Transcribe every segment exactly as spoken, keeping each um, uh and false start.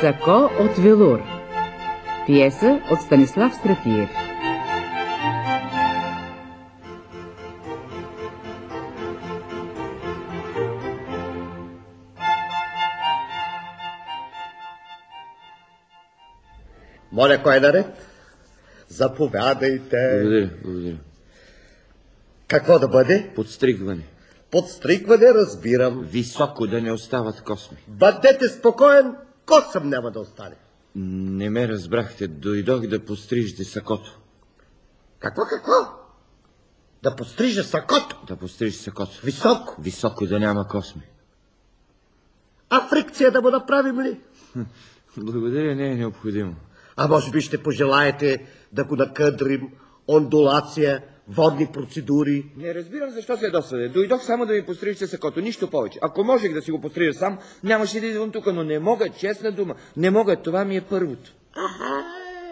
Сако от велур. Пиеса от Станислав Стратиев. Моля, кой е наред? Заповядайте. Благодаря, благодаря. Какво да бъде? Подстригване. Подстригване, разбирам. Високо, да не остават косми. Бъдете спокоен, косъм няма да остане. Не ме разбрахте, дойдох да пострижете сакото. Какво, какво? Да пострижа сакото? Да пострижа сакото. Високо? Високо, да няма косми. А фрикция да му направим ли? Благодаря, не е необходимо. А може би ще пожелаете да го накъдрим, ондулация, водни процедури. Не разбирам защо се досаде. Дойдох само да ми пострижете сакото, нищо повече. Ако можех да си го пострижа сам, нямаше да идвам тук, но не мога, честна дума. Не мога, това ми е първото. Аха.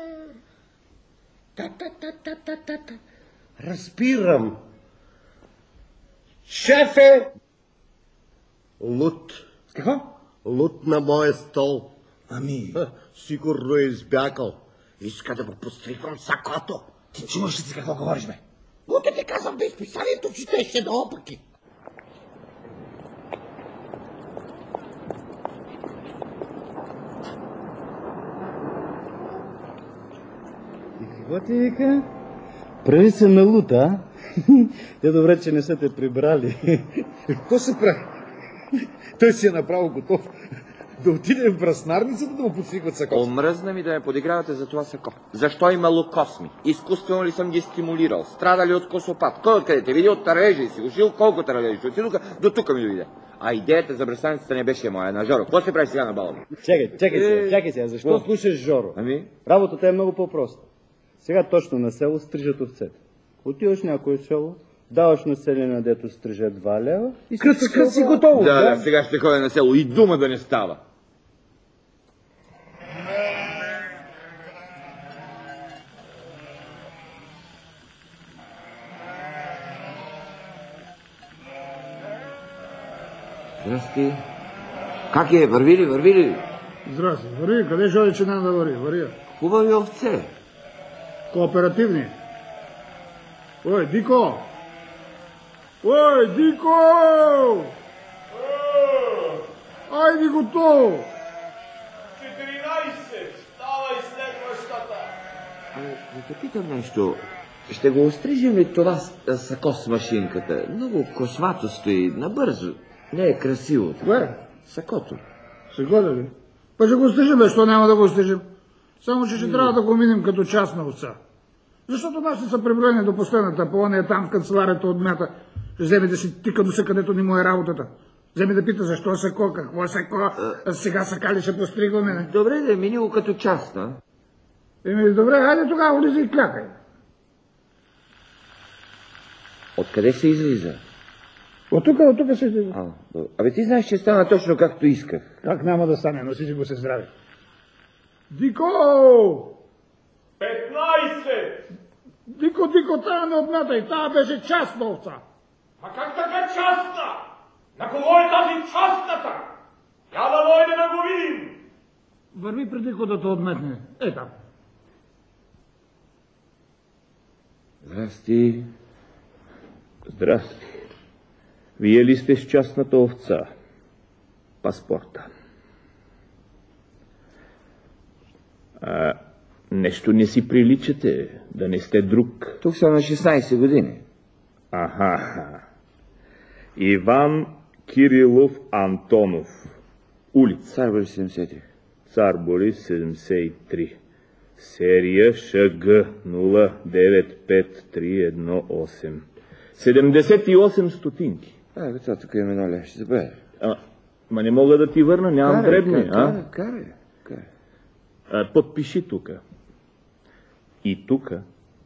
Та-та-та-та-та-та. Разбирам. Шефе! Лут. Какво? Лут на моя стол. Ами... Ха, сигурно е избягал. Иска да го постригвам сакото. Ти чуваш ли си какво говориш, бе? Луте ти казвам, без писанието четеше наопаки. Какво ти вика? Прави се на лута, а? Те добре, че не са те прибрали. Какво се прави? Той си е направо готов да отиде в браснарницата да му подстригват сакото. Омръзна ми да ме подигравате за това сако. Защо имало косми? Изкуствено ли съм ги стимулирал? Страда ли от косопат? Кой откъде те види от таралежа и си го шил? Колко таралежи? От силука до тук ми дойде. А идеята за браснарницата не беше моя, на Жоро. Какво се прави сега на бала? Чакай, чакай сега, Е, чакай сега. Защо какво? слушаш Жоро? Ами? Работата е много по-проста. Сега точно на село стрижат овцете. Отиваш в някое село, даваш население, дето стриже два лева и си... Кръц, кръц си готово. Да, да, сега ще ходя на село и дума да не става. Здрасти. Как е? Върви ли, върви ли? Здрасти, върви, къде ще че нам да върви? Върви. Хубави овце. Кооперативни. Ой, Дико! Ой, Дико! Айди готово! четиринайсет! Ставай следващата! Ами, да те питам нещо. Ще го острижим ли това с- сако с машинката? Много космато стои, набързо. Не е красиво. Кое? Сакото. Сега ли? Па ще го стижим, защо няма да го стижим? Само, че ще трябва да го минем като частна овца. Защото нашите са приброени до последната, по ония там в канцеларията отмята. Ще вземе да си тика до се, където ни му е работата. Вземе да пита защо сако, какво е сако, а сега сака ли ще постригваме, не? Добре, да е мини го като частна. Еми, добре, хайде тогава влиза и клякай. Откъде се излиза? От тук, от тук се... А, добре. Абе ти знаеш, че стана точно както исках. Как няма да стане, носи си го се здрави. Дико! петнайсет! Дико, Дико, тая не отмятай, тая беше частна овца. А как така частна? На кого е тази частната? Я да дойде да го видим! Върви преди Дико да те отметне. Е там. Здрасти. Здрасти. Вие ли сте с частната овца? Паспорта. А, нещо не си приличате, да не сте друг. Тук съм на шестнайсет години. Аха. Иван Кирилов Антонов. Улица. Цар Борис седемдесет и три. Цар Борис седемдесет и три. Серия ШГ нула девет пет три едно осем. седемдесет и осем стотинки. А, бе, това тук има едно лев, ще забравя. А, ма не мога да ти върна, нямам дребни, а? Карай, карай, карай. а? Подпиши тука. И тука.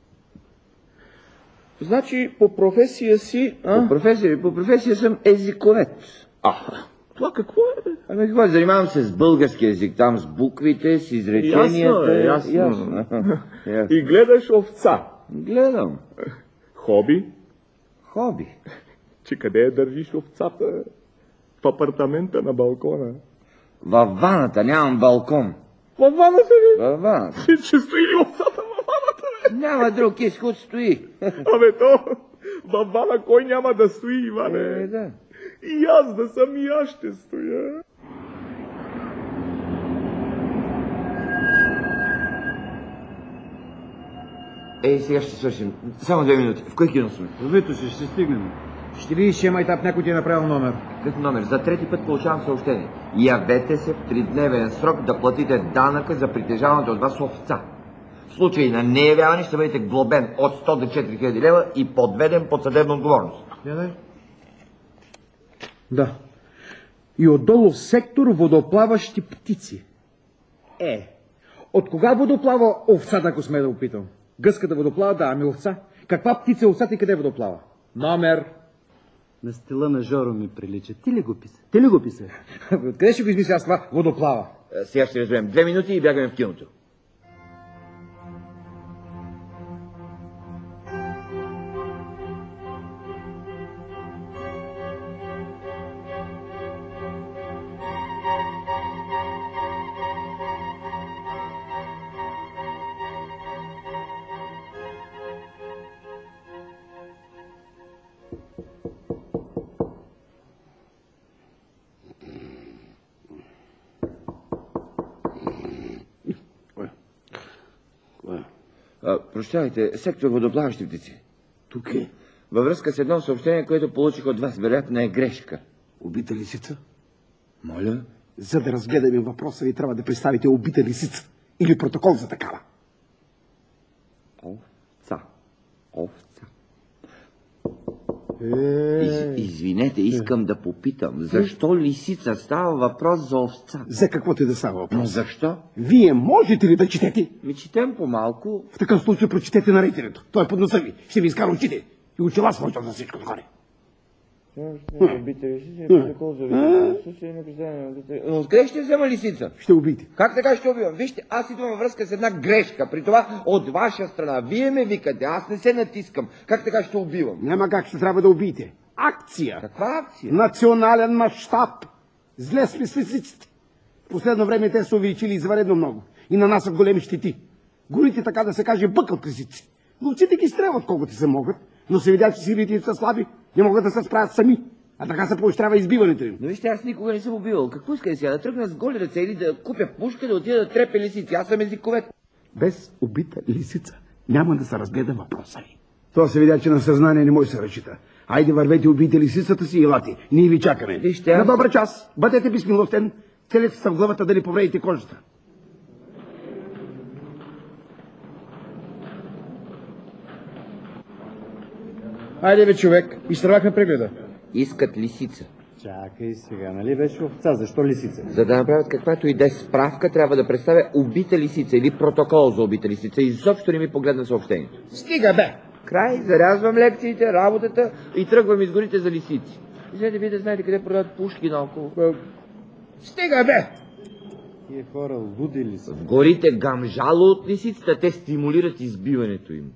Значи по професия си, а? По професия, по професия съм езиковец. А, това какво е? Ами какво, занимавам се с български език, там с буквите, с изреченията. Ясно е, ясно. ясно. И гледаш овца. Гледам. Хоби? Хоби. Че къде я държиш овцата? В апартамента на балкона. Във ваната нямам балкон. Във ваната ли? Във ваната. Ще стои ли овцата във ваната, бе? Няма друг изход, стои. Абе то, във вана кой няма да стои, Иване? Е, да. И аз да съм, и аз ще стоя. Ей, сега ще свършим. Само две минути. В кой кино сме? Витоше, ще стигнем. Ще видиш, че има етап, някой ти е направил номер. Какъв номер? За трети път получавам съобщение. Явете се в тридневен срок да платите данъка за притежаването от вас овца. В случай на неявяване ще бъдете глобен от сто до четири хиляди лева и подведен под съдебна отговорност. Я дай. Да. И отдолу в сектор водоплаващи птици. Е, от кога водоплава овцата, ако сме да опитам? Гъската водоплава, да, ами овца. Каква птица е овцата и къде водоплава? Номер. На стила на Жоро ми прилича. Ти ли го писа? Ти ли го писа? Откъде ще го измисля аз това? Водоплава. А, сега ще разберем. Две минути и бягаме в киното. А, прощавайте, сектор водоплаващи птици. Тук е. Във връзка с едно съобщение, което получих от вас, вероятно е грешка. Убита лисица? Моля? За да разгледаме въпроса, ви трябва да представите убита лисица. Или протокол за такава. Овца. Овца. Е... Из, извинете, искам да попитам, защо лисица? Става въпрос за овца. За какво те да става въпрос? Но защо? Вие можете ли да четете? Ми четем по-малко. В такъв случай прочетете наречението. Той е под носа ви. Ще ви изкара очите. И очила своето за всичко горе. Но откъде ще взема лисица? Ще убийте. Как така ще убивам? Вижте, аз идвам във връзка с една грешка. При това от ваша страна. Вие ме викате, аз не се натискам. Как така ще убивам? Няма как, ще трябва да убиете. Акция. Каква акция? Национален мащаб. Зле сме с лисиците. В последно време те са увеличили изваредно много. И нанасят големи щети. Горите, така да се каже, бъкат лисици. Ловците ги стрелват колкото се могат, но се видят, че силите са слаби, не могат да се справят сами. А така се поощрява избиването им. Но вижте, аз никога не съм убивал. Какво искате сега? Да тръгна с голи ръце или да купя пушка, да отида да трепя лисици? Аз съм езиковет. Без убита лисица няма да се разгледа въпроса ви. Това се видя, че на съзнание не може да се разчита. Айде, вървете, убийте лисицата си и елате. Ние ви чакаме. Вижте, аз... На добър час. Бъдете безмилостен. Целете се в главата да не повредите кожата. Айде бе, човек, изтървахме прегледа. Искат лисица. Чакай сега, нали беше овца? Защо лисица? За да направят каквато и да е справка, трябва да представя убита лисица или протокол за убита лисица. Изобщо не ми погледна съобщението. Стига бе! Край, зарязвам лекциите, работата и тръгвам из горите за лисици. Излезе вие да знаете къде продават пушки наоколо. Стига бе! Тие хора луди ли са? В горите гамжало от лисицата, те стимулират избиването им.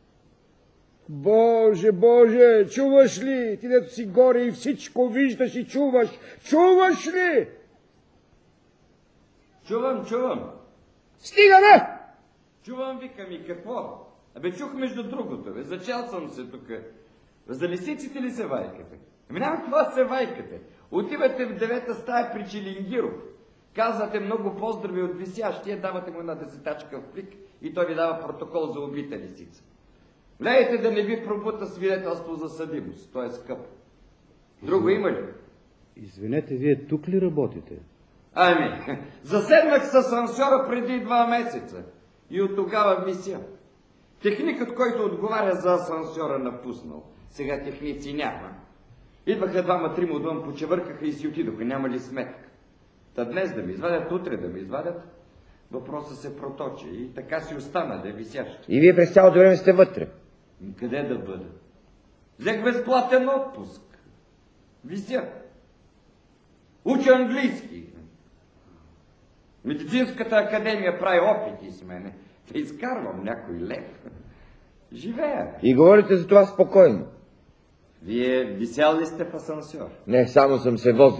Боже, Боже, чуваш ли? Ти дето си горе и всичко виждаш и чуваш. Чуваш ли? Чувам, чувам. Стига бе! Чувам, викам и какво? Абе, чух между другото, бе. Зачал съм се тук. За лисиците ли се вайкате? Ами няма това се вайкате. Отивате в девета стая при Чилингиров. Казвате много поздрави от висящия, давате му една десетачка в плик и той ви дава протокол за убита лисица. Гледайте да не ви пробута свидетелство за съдимост. То е скъпо. Друго има ли? Извинете, вие тук ли работите? Ами, заседнах с асансьора преди два месеца. И от тогава вися. Техникът, който отговаря за асансьора, напуснал. Сега техници няма. Идваха двама-трима отвън, почевъркаха и си отидоха. Няма ли сметка? Та днес да ми извадят, утре да ми извадят. Въпросът се проточи и така си остана да е висящ. И вие през цялото време сте вътре. Къде да бъда? Взех безплатен отпуск. Вися. Уча английски. Медицинската академия прави опити с мене. Да изкарвам някой лев. Живея. И говорите за това спокойно. Вие висял ли сте в асансьор? Не, само съм се возил.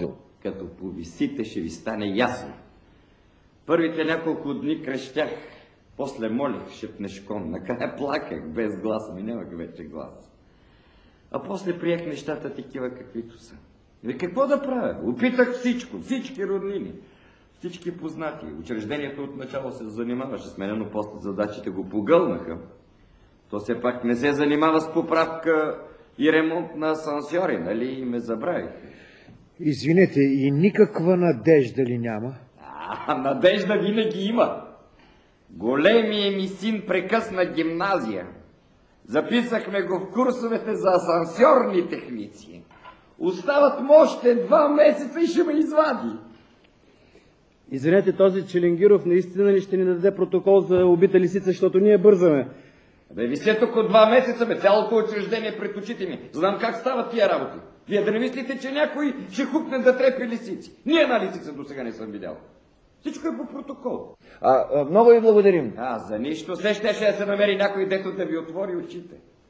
Като повисите, ще ви стане ясно. Първите няколко дни крещях, после молих шепнешком, накрая плаках без глас, ми нямах вече глас. А после приех нещата такива, каквито са. И какво да правя? Опитах всичко, всички роднини, всички познати. Учреждението отначало се занимаваше с мен, но после задачите го погълнаха. То все пак не се занимава с поправка и ремонт на асансьори, нали? И ме забравих. Извинете, и никаква надежда ли няма? А, надежда винаги има. Големият ми син прекъсна гимназия. Записахме го в курсовете за асансьорни техници. Остават му още два месеца и ще ме извади. Извинете, този Челенгиров наистина ли ще ни даде протокол за убита лисица, защото ние бързаме? Бе, висе тук от два месеца, бе, цялото учреждение пред очите ми. Знам как стават тия работи. Вие да не мислите, че някой ще хукне да трепи лисици. Ние една лисица до сега не съм видял. Всичко е по протокол. А, а, много ви благодарим. А, за нищо се щеше да се намери някой, дето да ви отвори очите.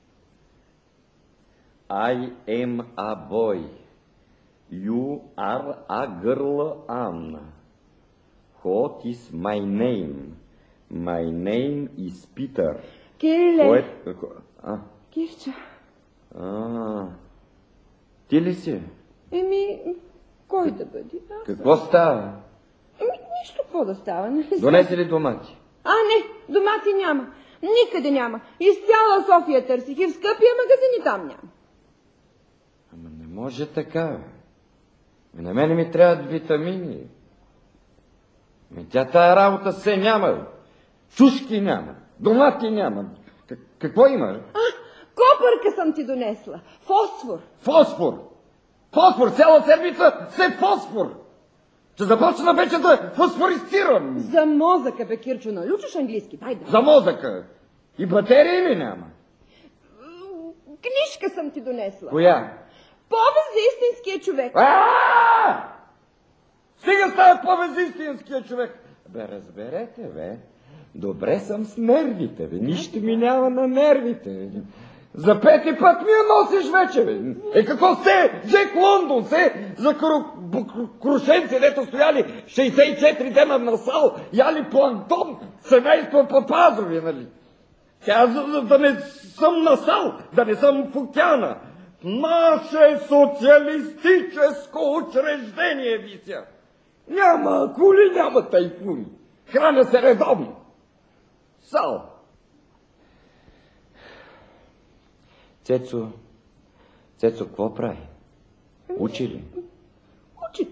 I am a boy. You are a girl, Anna. What is my name? My name is Peter. Кириле. Кое... А? Кирча. А, ти ли си? Еми, кой да бъде? Аз Какво става? Еми, нищо какво да става. Не Донеси ли домати? А, не, домати няма. Никъде няма. Из цяла София търсих и в скъпия магазин и там няма. Ама не може така. На мене ми трябват витамини. Ами тя тая работа се няма. Чушки няма. Домати няма. К- какво има? А, копърка съм ти донесла. Фосфор. Фосфор! Фосфор! Цяла седмица се фосфор! Ще започна вече да фосфористирам! За мозъка, бе, Кирчо, научиш английски? Дай да. За мозъка! И батерии ли няма? Книжка съм ти донесла. Коя? Повест за истинския човек. А! Стига става повест за истинския човек! Бе, разберете, бе. Добре съм с нервите, бе. Нищо ми няма на нервите. За пети път ми я носиш вече, бе. Е, какво сте? Джек Лондон, се? За кру... крушенци, дето стояли шейсет и четири дена на сал, яли планктон, семейство Папазови, нали? Тя, за, за да не съм на сал, да не съм в океана. Наше социалистическо учреждение, вися. Няма кули, няма тайфуни. Храня се редовно. Сал. Цецо, Цецо, какво прави? Учи ли? Учи.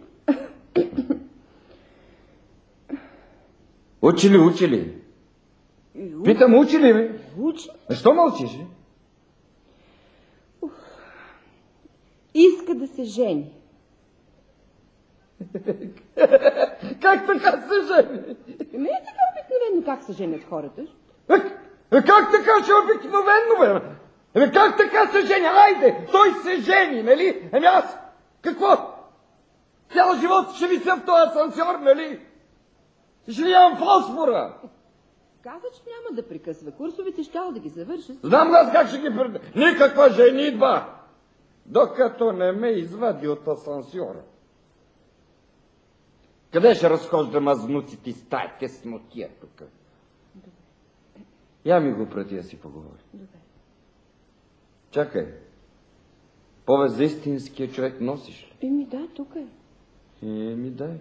Учи ли, учи ли? Питам, учи ли, бе? Учи. Защо мълчиш? Иска да се жени. Как така се жени? Не е така обикновено как се женят хората. Е, е, как така ще обикновено, бе? Еми как така се жени? Айде, той се жени, нали? Еми аз, какво? Цял живот ще вися в този асансьор, нали? Ще нямам фосфора. Каза, че няма да прекъсва курсовете, щял да ги завърши. Знам аз как ще ги пред... Никаква женитба, докато не ме извади от асансьора. Къде ще разхождам аз внуците с тая теснотия тук? Я ми го прати да си поговори. Добре. Чакай. Повест за истинския човек носиш ли? Еми да, тук е. Еми дай.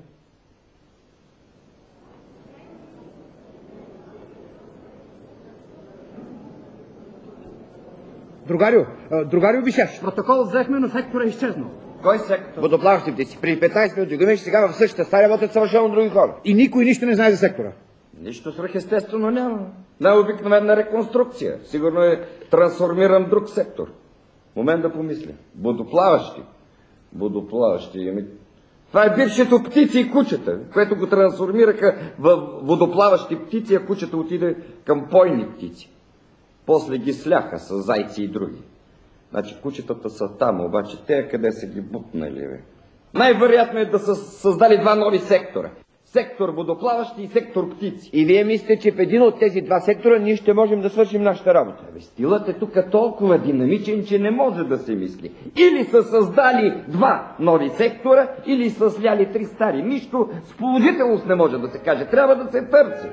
Другарио, а, другарио Бишаш. Протокол взехме, но сектора е изчезнал. Кой сектор? Водоплаващите си. При петнайсет минути го имаш, сега в същата стая работят съвършено други хора. И никой нищо не знае за сектора. Нищо свръхестествено няма. Най-обикновена реконструкция. Сигурно е трансформиран друг сектор. Момент да помисля. Водоплаващи. Водоплаващи. Ами... Това е бившето птици и кучета, което го трансформираха в водоплаващи птици, а кучета отиде към пойни птици. После ги сляха с зайци и други. Значи кучетата са там, обаче те къде са ги бутнали, бе? Най-вероятно е да са създали два нови сектора. Сектор водоплаващи и сектор птици. И вие мислите, че в един от тези два сектора ние ще можем да свършим нашата работа? Абе, стилът е тук толкова динамичен, че не може да се мисли. Или са създали два нови сектора, или са сляли три стари. Нищо с положителност не може да се каже. Трябва да се търси.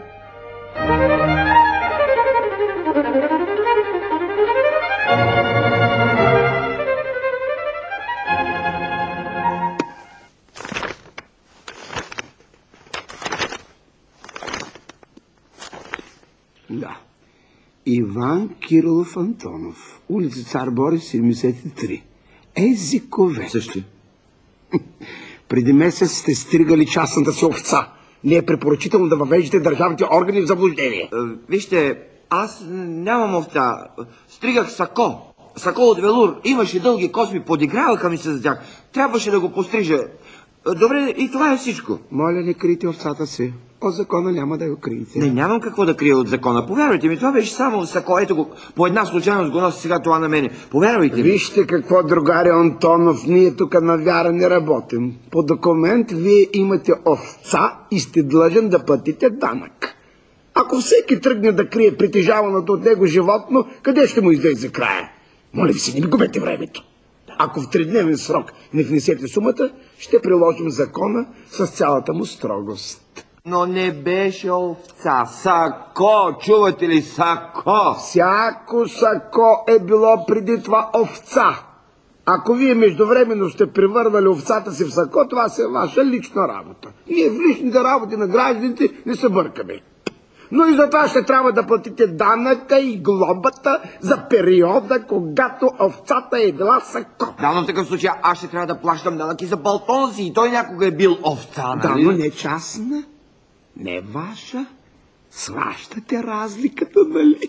Да. Иван Кирилов Антонов, улица Цар Борис, седемдесет и три. Езиковед. Същи. Преди месец сте стригали частната си овца. Не е препоръчително да въвеждате държавните органи в заблуждение. Вижте, аз нямам овца. Стригах сако. Сако от велур. Имаше дълги косми, подиграваха ми се за тях. Трябваше да го пострижа. Добре, и това е всичко. Моля, не крийте овцата си. От закона няма да я криете. Не, нямам какво да крия от закона. Повярвайте ми, това беше само сако. Ето го, по една случайност го носи сега това на мене. Повярвайте ми. Вижте какво, другари Антонов, ние тук на вяра не работим. По документ вие имате овца и сте длъжен да платите данък. Ако всеки тръгне да крие притежаваното от него животно, къде ще му излезе края? Моля ви се, не ми губете времето. Ако в тридневен срок не внесете сумата, ще приложим закона с цялата му строгост. Но не беше овца. Сако, чувате ли, сако? Всяко сако е било преди това овца. Ако вие междувременно сте превърнали овцата си в сако, това се е ваша лична работа. Ние в личните работи на гражданите не се бъркаме. Но и за това ще трябва да платите данъка и глобата за периода, когато овцата е била сако. Да, но в такъв случай аз ще трябва да плащам данък и за балтона си. И той някога е бил овца, нали? Да, но не частна, не ваша. Сващате разликата, нали?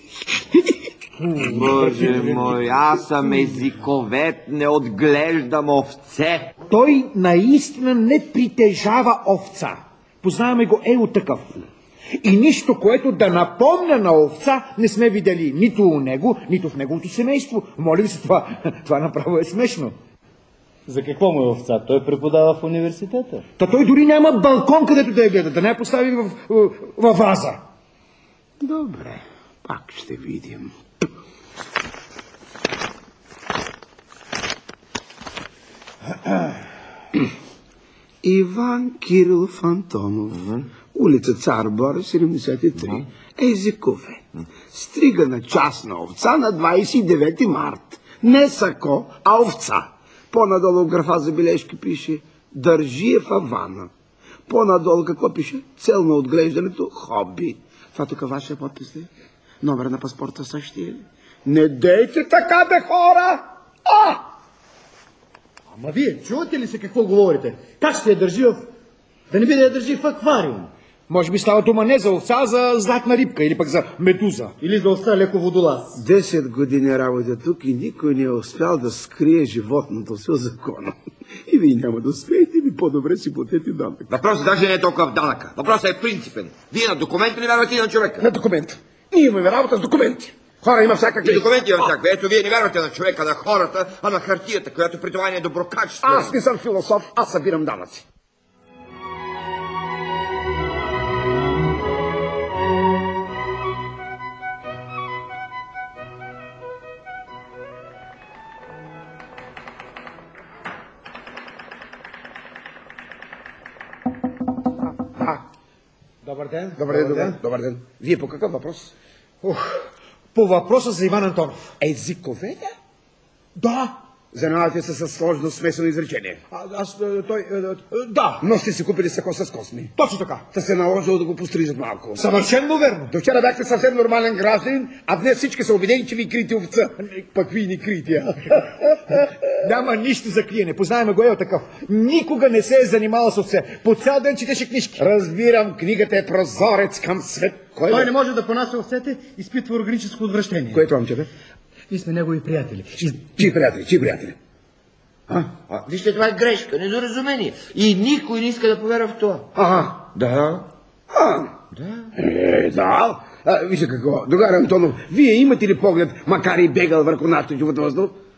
Боже мой, аз съм езиковед, не отглеждам овце. Той наистина не притежава овца. Познаваме го е от такъв. И нищо, което да напомня на овца, не сме видели нито у него, нито в неговото семейство. Моля ви се, това, това направо е смешно. За какво му е овца? Той преподава в университета. Та той дори няма балкон, където да я гледа, да не я постави в, в, в ваза. Добре, пак ще видим. Иван Кирилов Антонов, улица Цар Борис, седемдесет и три. Езиковед. Стрига на частна овца на двадесет и девети март. Не сако, а овца. По-надолу в графа за бележки пише Държиев Авана. По-надолу какво пише? Цел на отглеждането хобби. Това тук вашия подпис ли? Номер на паспорта същия ли? Не дейте така, бе, хора! А! Ама вие, чувате ли се какво говорите? Как ще я държи в... Да не би да я държи в аквариум? Може би става дума не за овца, а за златна рибка или пък за медуза. Или за овца леко водолаз. Десет години работа тук и никой не е успял да скрие животното си от закона. И вие няма да успеете, ви по-добре си платете данък. Въпросът даже не е толкова в данъка. Въпросът е принципен. Вие на документи ли вярвате на човека? На документ. Ние имаме работа с документи. Хора има всякакви. И документи има всякакви. Ето вие не вярвате на човека, на хората, а на хартията, която при това не е доброкачествена. Аз не съм философ, аз събирам данъци. Добър ден. Добър ден, добър ден. Добър ден. Вие по какъв въпрос? Ух, по въпроса за Иван Антонов. Езиковеда? Да. Занимавате се с сложно смесено изречение. А, аз, той, да. Но сте си купили сако с косми. Точно така. Та се наложило да го пострижат малко. Съвършено верно. До вчера бяхте съвсем нормален гражданин, а днес всички са убедени, че ви криете овца. Пък вие ни крите. Няма нищо за криене. Познаваме го е такъв. Никога не се е занимавал с овце. По цял ден четеше книжки. Разбирам, книгата е прозорец към свет. Кой Той не може да понася овцете, изпитва органическо отвращение. Кое е това, момчета? Ние сме негови приятели. Чии приятели? Чии приятели? А? А, вижте, това е грешка, недоразумение. И никой не иска да повярва в това. Ага. Да. А, да. Е, да. А, вижте какво. Другар Антонов, вие имате ли поглед, макар и бегал върху нашето животновъдство?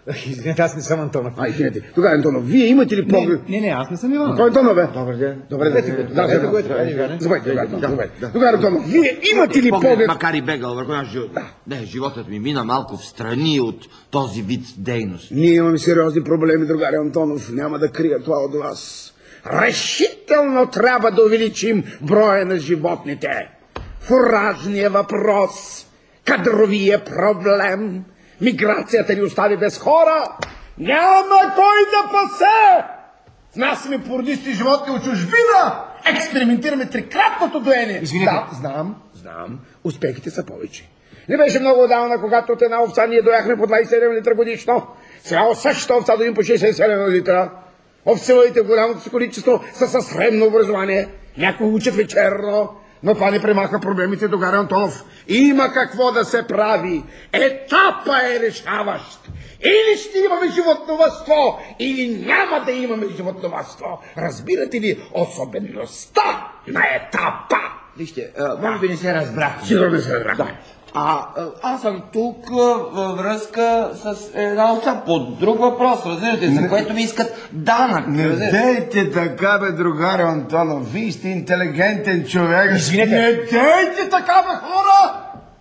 Извинете, аз не съм Антонов. Ай, извинете. Тогава, Антонов, вие имате ли поглед? Не, не, аз не съм Иванов. Кой Антонов бе? Добър ден. Добре, да, Ето го, ето. Забайте, тогава, Антонов, вие имате ли поглед? Макар и бегал върху наш живот. Не, животът ми мина малко в страни от този вид дейност. Ние имаме сериозни проблеми, другари Антонов. Няма да крия това от вас. Решително трябва да увеличим броя на животните. Фуражния въпрос, кадровия проблем, миграцията ни остави без хора. Няма кой да пасе! Внасяме породисти животни от чужбина. Експериментираме трикратното доение. Извинете. Да, знам, знам. Успехите са повече. Не беше много отдавна, когато от една овца ние дояхме по двайсет и седем литра годишно. Сега от същата овца доим по шейсет и седем литра. Овцевалите в голямото си количество са със средно образование. Някои учат вечерно. Но това не премаха проблемите, догари Антонов. Има какво да се прави. Етапа е решаващ. Или ще имаме животновъдство, или няма да имаме животновъдство. Разбирате ли особеността на етапа? Вижте, може би не се разбрах. Сигурно не се разбрах. Да. А, аз съм тук във връзка с една овца по друг въпрос, разбирате, за което ми искат данък. Не дейте така, бе, другари Антонов. Вие сте интелигентен човек. Извинете. Не дейте така, бе, хора!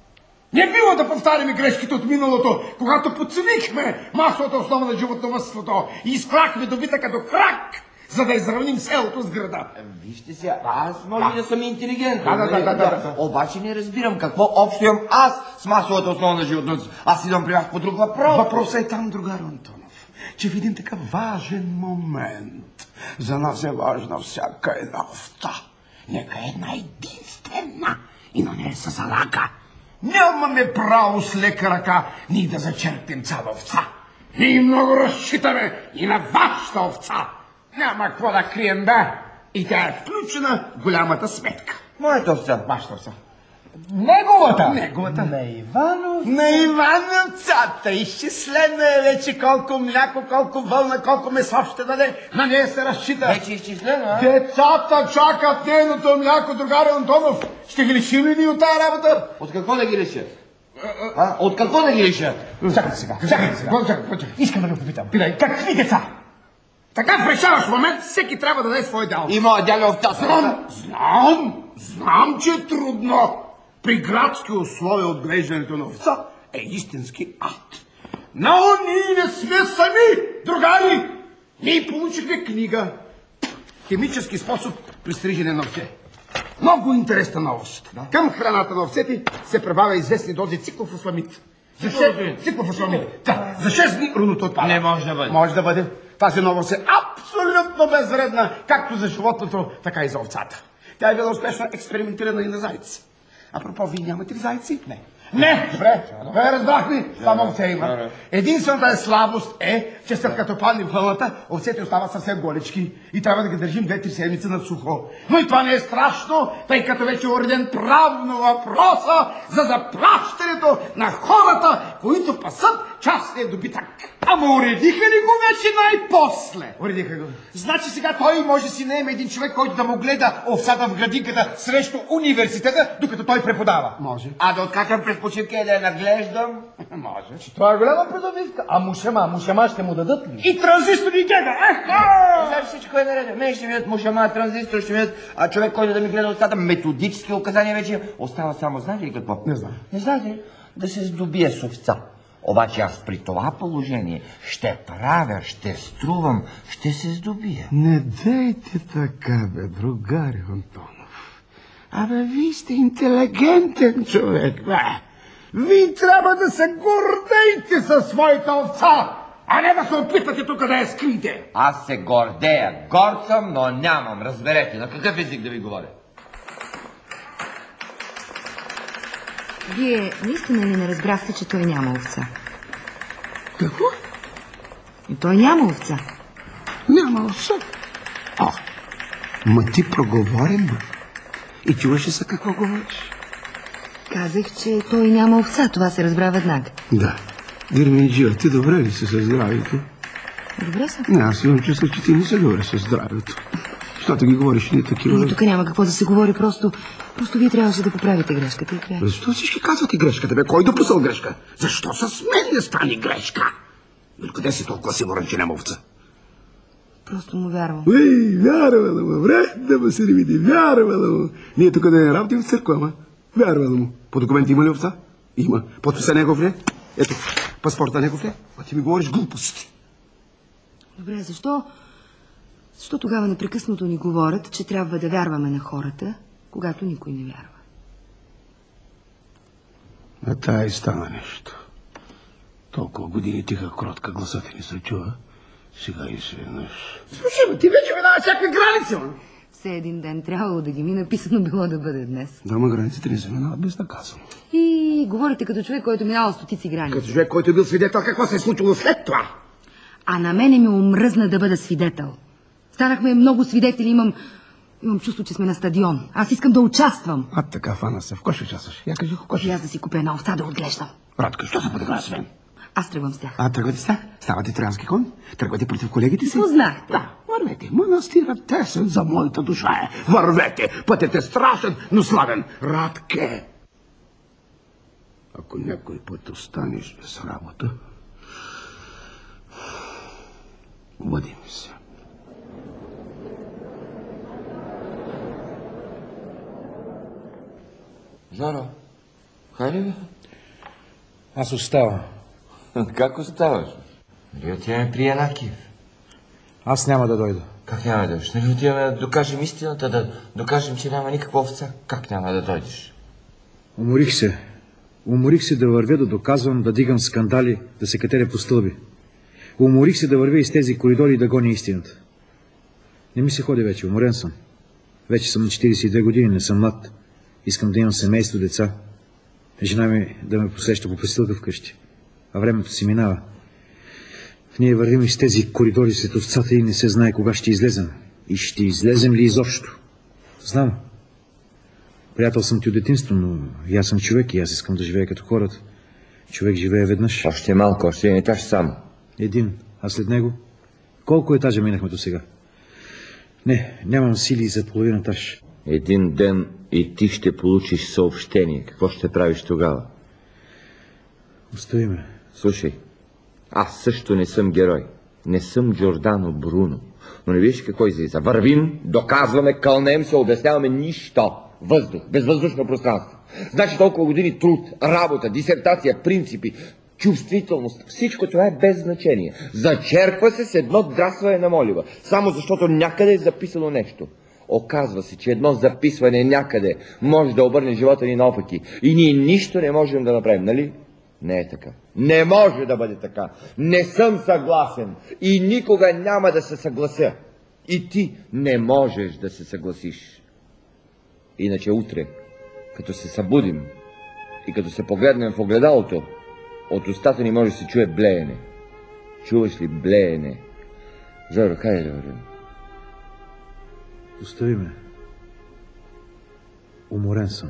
Не бива да повтаряме грешките от миналото, когато подценихме масовата основа на животновъдството и изклахме добитъка до крак, за да изравним селото с града. Вижте сега, аз може да, да съм интелигентен. Да, да, да, да, да, да. Обаче не разбирам какво общо имам аз с масовата основа на животновъдството. Аз идвам при вас по друг въпрос. Въпросът е там, другар Антонов, че в един такъв важен момент за нас е важна всяка една овца. Нека е една единствена и на нея са залака. Нямаме право с лека ръка ние да зачерпим цяла овца. Ние много разчитаме и на вашата овца. Няма какво да крием, да. И тя е включена в голямата сметка. Моята овца. Вашата овца. Неговата! Неговата. На Иванов. На Ивановцата. Изчислено е вече колко мляко, колко вълна, колко месо ще даде. На нея се разчита. Вече изчислено, а? Децата чакат нейното мляко, другари Антонов. Ще ги лишим ли ни от тая работа? От какво да ги лишат? А? От какво да ги лишат? Чакай сега, чакай сега. Чакай, чакай. Искам да ви попитам. Питай, какви деца? Така в решаващ момент всеки трябва да даде свой дял. И моя дядо овца. Знам, знам, знам, че е трудно. При градски условия отглеждането на овца е истински ад. Но ние не сме сами, другари. Ние получихме книга. Химически способ при стрижене на овце. Много интересна новост. Да. Към храната на овцете се прибавя известни дози циклофосфамид. За шест... Циклофосфамид. Да, за шест дни руното отпада. Не може да бъде. Може да бъде. Тази новост е абсолютно безвредна, както за животното, така и за овцата. Тя е била успешно експериментирана и на зайци. Апропо, вие нямате ли зайци? Не. Не, добре, добре, разбрахме, само овце има. Единствената е слабост е, че след като падне вълната, овцете остават съвсем голечки и трябва да ги държим две-три седмици на сухо. Но и това не е страшно, тъй като вече е уреден правно въпроса за заплащането на хората, които пасат частния добитък. Ама уредиха ли го вече най-после? Уредиха го. Значи сега той може да си наеме един човек, който да му гледа овцата в градинката срещу университета, докато той преподава. Може. А да откакам през почивка и да я наглеждам? Може. Това е голяма придобивка. А мушама, мушама ще му дадат ли? И транзистори гледа! Знаеш всичко е наред. Мен ще ми дадат мушама, транзистор, ще ми дадат, а човек, който да ми гледа овцата, методически указания вече остава само. Знаете ли какво? Не знам. Не знаете ли? Да се здобие с овца. Обаче аз при това положение ще правя, ще струвам, ще се здобия. Не дейте така, бе, другари Антонов. Абе, вие сте интелигентен човек, бе. Вие трябва да се гордеете със своята овца, а не да се опитате тук да я скрите. Аз се гордея. Горд съм, но нямам. Разберете, на какъв език да ви говоря? Вие наистина ли не разбрахте, че той няма овца? Какво? И той няма овца. Няма овца? О, ма ти проговорен, бе. И чуваш ли са какво говориш? Казах, че той няма овца. Това се разбра веднага. Да. Дирминджия, ти добре ли си със здравето? Добре съм. Не, аз имам чувство, че ти не се добре със здравето. Защото ги говориш не такива... Не, тук няма какво да се говори, просто... Просто вие трябваше да поправите грешката и край. Защо всички казвате грешката, бе? Кой допусал грешка? Защо с мен не стане грешка? Къде си толкова сигурен, че няма овца? Просто му вярвам. Ей, вярвала му, вре, да му се види, вярвала му. Ние тук да не работим в църква, ама. Вярвала му. По документи има ли овца? Има. Подписа негов ли? Ето, паспорта негов ли? А ти ми говориш глупости. Добре, защо? Защо тогава непрекъснато ни говорят, че трябва да вярваме на хората, когато никой не вярва? А тая и стана нещо. Толкова години тиха кротка, гласът ни се чува. Сега и се еднъж. Слушай, ти вече минава всякакви граници, ма. Все един ден трябвало да ги мина, писано било да бъде днес. Да, ма границите не се минават безнаказано. И говорите като човек, който минава стотици граници. Като човек, който е бил свидетел какво се е случило след това. А на мене ми омръзна да бъда свидетел. Станахме много свидетели, имам... Имам чувство, че сме на стадион. Аз искам да участвам. А така, фана се. В кой ще участваш? Я кажи, в кой ще? И аз да си купя една овца да отглеждам. Радка, що се подигра с мен? Аз тръгвам с тях. А, тръгвате с тях? Ставате троянски кон? Тръгвате против колегите си? Познахте. Да, вървете. Манастирът тесен за моята душа е. Вървете. Пътят е страшен, но славен. Радке! Ако някой път останеш без работа, бъдим се. Жоро, хайде бе? Аз оставам. Как оставаш? Нали отиваме при Янакиев? Аз няма да дойда. Как няма да дойдеш? Нали отиваме да докажем истината, да докажем, че няма никаква овца? Как няма да дойдеш? Уморих се. Уморих се да вървя, да доказвам, да дигам скандали, да се катеря по стълби. Уморих се да вървя из тези коридори и да гоня истината. Не ми се ходи вече, уморен съм. Вече съм на четиридесет и две години, не съм млад. Искам да имам семейство, деца. Жена ми да ме посреща по престилка вкъщи. А времето си минава. Ние вървим из тези коридори след овцата и не се знае кога ще излезем. И ще излезем ли изобщо? Знам. Приятел съм ти от детинство, но и аз съм човек и аз искам да живея като хората. Човек живее веднъж. Още малко, още един етаж само. Един, а след него? Колко етажа минахме до сега? Не, нямам сили за половин етаж. Един ден и ти ще получиш съобщение. Какво ще правиш тогава? Остави ме. Слушай, аз също не съм герой. Не съм Джордано Бруно. Но не виж какво излиза. Вървим, доказваме, кълнем се, обясняваме нищо. Въздух, безвъздушно пространство. Значи толкова години труд, работа, дисертация, принципи, чувствителност. Всичко това е без значение. Зачерква се с едно драсване на молива. Само защото някъде е записано нещо. Оказва се, че едно записване някъде може да обърне живота ни наопаки. И ние нищо не можем да направим, нали? Не е така. Не може да бъде така. Не съм съгласен. И никога няма да се съглася. И ти не можеш да се съгласиш. Иначе утре, като се събудим и като се погледнем в огледалото, от устата ни може да се чуе блеене. Чуваш ли блеене? Жоро, хайде да вървим. Остави ме. Уморен съм.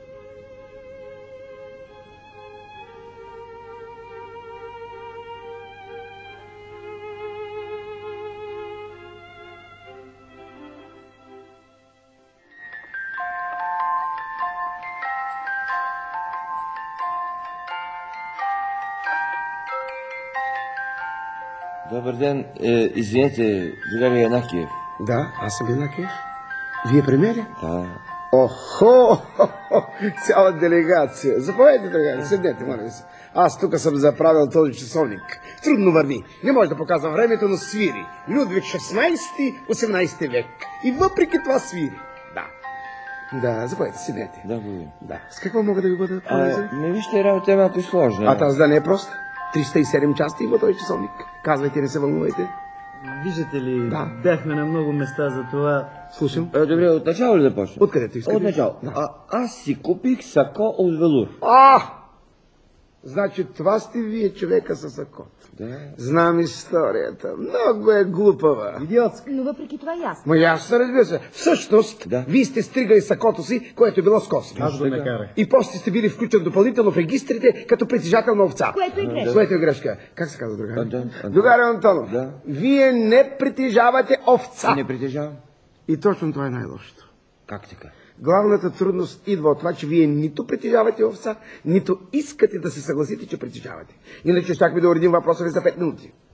Добър ден. Е, извинете, другари Янакиев. Да, аз съм Янакиев. Вие при мен ли? Да. Охо, цяла делегация. Заповядайте, другари, седнете, моля ви се. Аз тук съм заправил този часовник. Трудно върви. Не може да показва времето, но свири. Людвиг шестнайсети, осемнайсети век. И въпреки това свири. Да. Да, заповядайте, седнете. Да, благодаря. Да. С какво мога да ви бъда полезен? Не вижте, работа е малко сложна. А тази да не е проста. триста и седем части има този часовник. Казвайте, не се вълнувайте. Виждате ли, да. Бяхме на много места за това. Слушам. Е, добре, от начало ли да почнем? Откъдето искате? От начало. Да. А, аз си купих сако от велур. А! Значи това сте вие, човека с сакото. Да. Знам историята. Много е глупава. Идиотска. Но въпреки това ясно. Ма ясно, разбира се. Всъщност, да. Вие сте стригали сакото си, което е било скосено. Аз го не карах. И после сте били включен допълнително в регистрите като притежател на овца. Което е грешка. Което е грешка. Как се казва, другари? Антон. Другари Антонов, да. Вие не притежавате овца. Не притежавам. И точно това е най-лошото. Как така? Главната трудност идва от това, че вие нито притежавате овца, нито искате да се съгласите, че притежавате. Иначе щяхме да уредим въпроса ви за пет минути.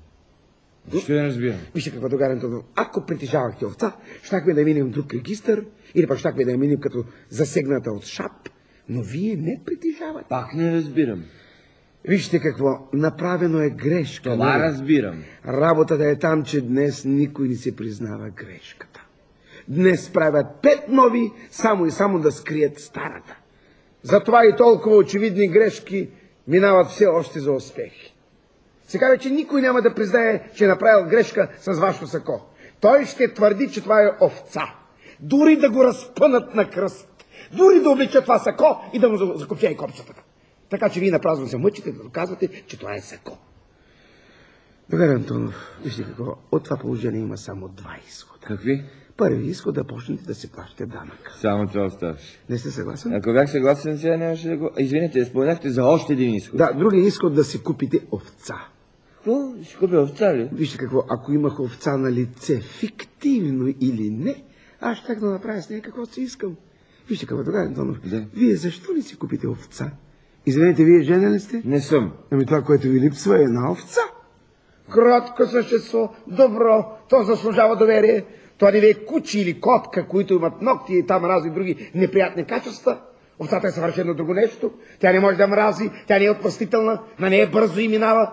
Ще не разбирам. Вижте какво, другар Антонов. Ако притежавахте овца, щяхме да минем в друг регистър, или пък щяхме да я минем като засегната от шап, но вие не притежавате. Пак не разбирам. Вижте какво, направено е грешка. Това не? разбирам. Работата е там, че днес никой не се признава грешката. Днес правят пет нови, само и само да скрият старата. Затова и толкова очевидни грешки минават все още за успехи. Сега вече никой няма да признае, че е направил грешка с вашето сако. Той ще твърди, че това е овца. Дори да го разпънат на кръст. Дори да обличат това сако и да му закопча и копчетата. Така че вие напразно се мъчите да доказвате, че това е сако. Добре, Антонов, вижте какво. От това положение има само два изхода. Какви? Първи изход да почнете да се плащате данък. Само това оставаш. Не сте съгласен? Ако бях съгласен, сега нямаше да го... Извинете, споменахте за още един изход. Да, другия изход да си купите овца. Какво? Ще купя овца ли? Вижте какво, ако имах овца на лице, фиктивно или не, аз щях да направя с нея каквото си искам. Вижте какво, тогава, Антонов, да. Вие защо не си купите овца? Извинете, вие женен ли сте? Не съм. Ами това, което ви липсва, е една овца. Кротко същество, добро, то заслужава доверие. Това не ви е кучи или котка, които имат ногти и там разни други неприятни качества. Овцата е съвършено друго нещо. Тя не може да мрази, тя не е отпръстителна, на нея бързо и минава.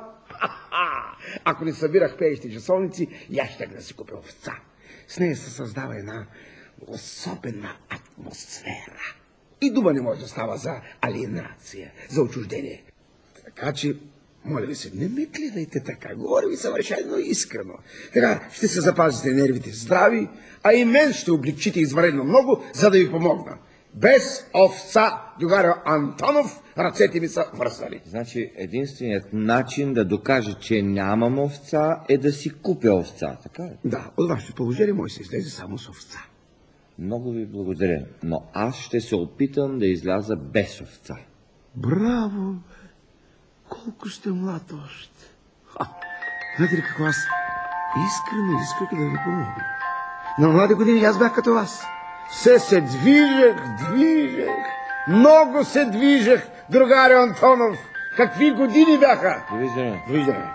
Ако не събирах пеещи часовници, я щях да си купя овца. С нея се създава една особена атмосфера. И дума не може да става за алиенация, за отчуждение. Така че, моля ви се, не ме гледайте така. Говоря ви съвършено искрено. Така ще се запазите нервите здрави, а и мен ще облегчите извънредно много, за да ви помогна. Без овца, другаря Антонов, ръцете ми са вързани. Значи единственият начин да докажа, че нямам овца, е да си купя овца, така ли? Да, от вашето положение може да се излезе само с овца. Много ви благодаря, но аз ще се опитам да изляза без овца. Браво! Колко сте млад още. Ха, знаете ли какво, аз искрено исках да ви помогна. На млади години аз бях като вас. Все се движех, движех, много се движех, другари Антонов. Какви години бяха? Довиждане. Довиждане.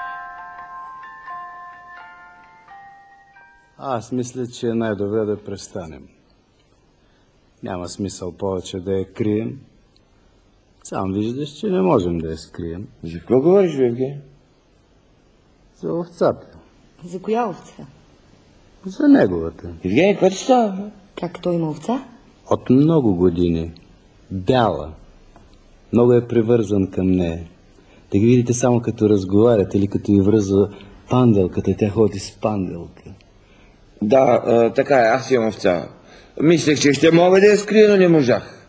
Аз мисля, че е най-добре да престанем. Няма смисъл повече да я крием. Сам виждаш, че не можем да я скрием. За какво говориш, Евгений? За овцата. За коя овца? За неговата. Евгений, какво ти става? Как той има овца? От много години. Бяла. Много е привързан към нея. Да ги видите само като разговарят или като ви връзва панделката, тя ходи с панделка. Да, а, така е, аз имам овца. Мислех, че ще мога да я скрия, но не можах.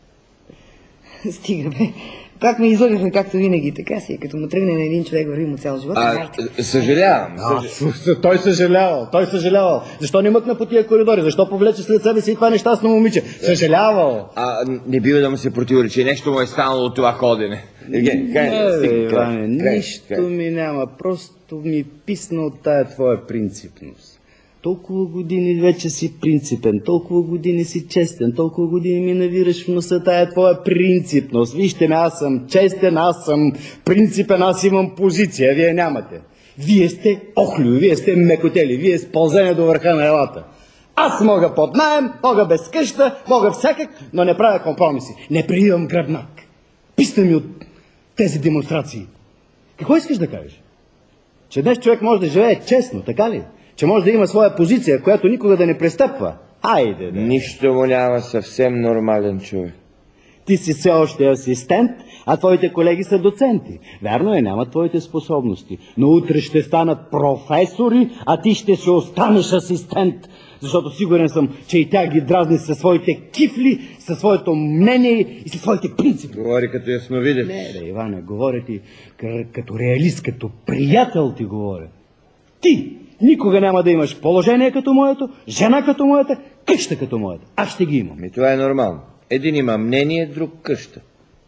Стига, бе. Пак ме излъгахме, както винаги. Така си, като му тръгне на един човек, върви му цял живот. А, съжалявам. А, той съжалявал, той съжалявал. Защо не мъкна по тия коридори? Защо повлече след себе си това нещастно момиче? Съжалявал. А, не бива да му се противоречи. Нещо му е станало от това ходене. Евгений, край, не, Иване, нищо ми няма. Просто ми писна от тая твоя принципност. Толкова години вече си принципен, толкова години си честен, толкова години ми навираш в носа тая твоя принципност. Вижте ме, аз съм честен, аз съм принципен, аз имам позиция, вие нямате. Вие сте охлюви, вие сте мекотели, вие спълзене до върха на елата. Аз мога под наем, мога без къща, мога всякак, но не правя компромиси. Не приемам гръбнак. Писна ми от тези демонстрации. Какво искаш да кажеш? Че днес човек може да живее честно, така ли? Че може да има своя позиция, която никога да не престъпва. Айде, да. Нищо му няма, съвсем нормален човек. Ти си все още асистент, а твоите колеги са доценти. Вярно е, нямат твоите способности. Но утре ще станат професори, а ти ще си останеш асистент. Защото сигурен съм, че и тя ги дразни със своите кифли, със своето мнение и със своите принципи. Говори като ясновидец. Не, да, Иване, говоря ти като реалист, като приятел ти говоря. Ти никога няма да имаш положение като моето, жена като моята, къща като моята. Аз ще ги имам. И това е нормално. Един има мнение, друг къща.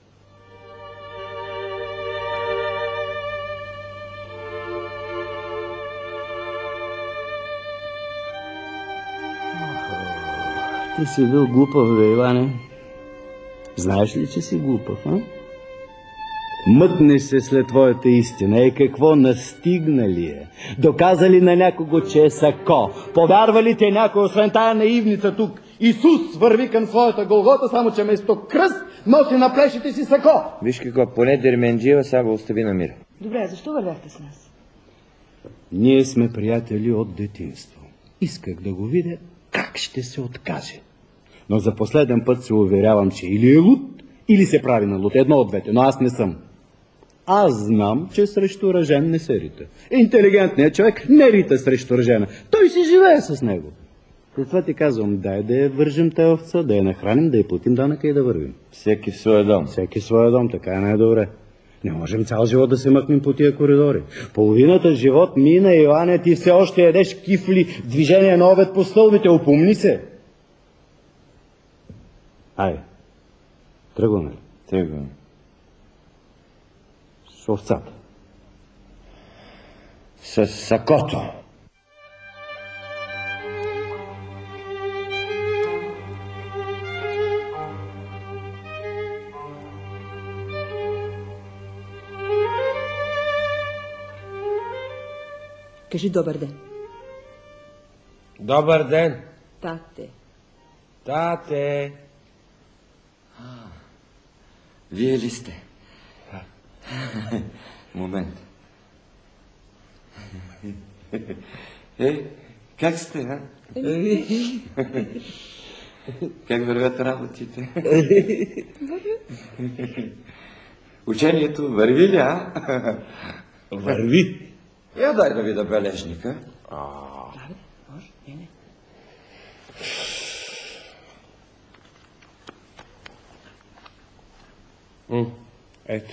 Ти си бил глупав, бе, Иване. Знаеш ли, че си глупав, а? Мъкнеш се след твоята истина. Е, какво настигнали е? Доказали на някого, че е сако? Повярвали те някой, освен тая наивница тук? Исус върви към своята Голгота, само че вместо кръст носи на плешите си сако. Виж какво, поне Дерменджиева сега го остави на мир. Добре, защо вървяхте с нас? Ние сме приятели от детинство. Исках да го видя как ще се откаже. Но за последен път се уверявам, че или е луд, или се прави на луд. Едно от двете, но аз не съм. Аз знам, че срещу ръжен не се рита. Интелигентният човек не рита срещу ръжена. Той си живее с него. Затова ти казвам, дай да я вържем тая овца, да я нахраним, да я платим данъка и да вървим. Всеки в своя дом. Всеки в своя дом, така е най-добре. Не можем цял живот да се мъкнем по тия коридори. Половината живот мина, Йоанне, ти все още ядеш кифли, движение на обед по стълбите, опомни се. Айде, тръгваме. Тръгваме. С овцата. С сакото. Кажи добър ден. Добър ден. Тате. Тате. А, вие ли сте? Момент. Е, как сте, а? Как вървят работите? Учението върви ли, а? Върви. Я дай да видя бележника. Може, не, не. М, ето.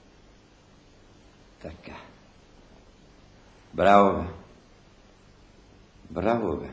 Така. Браво, бе. Браво, бе.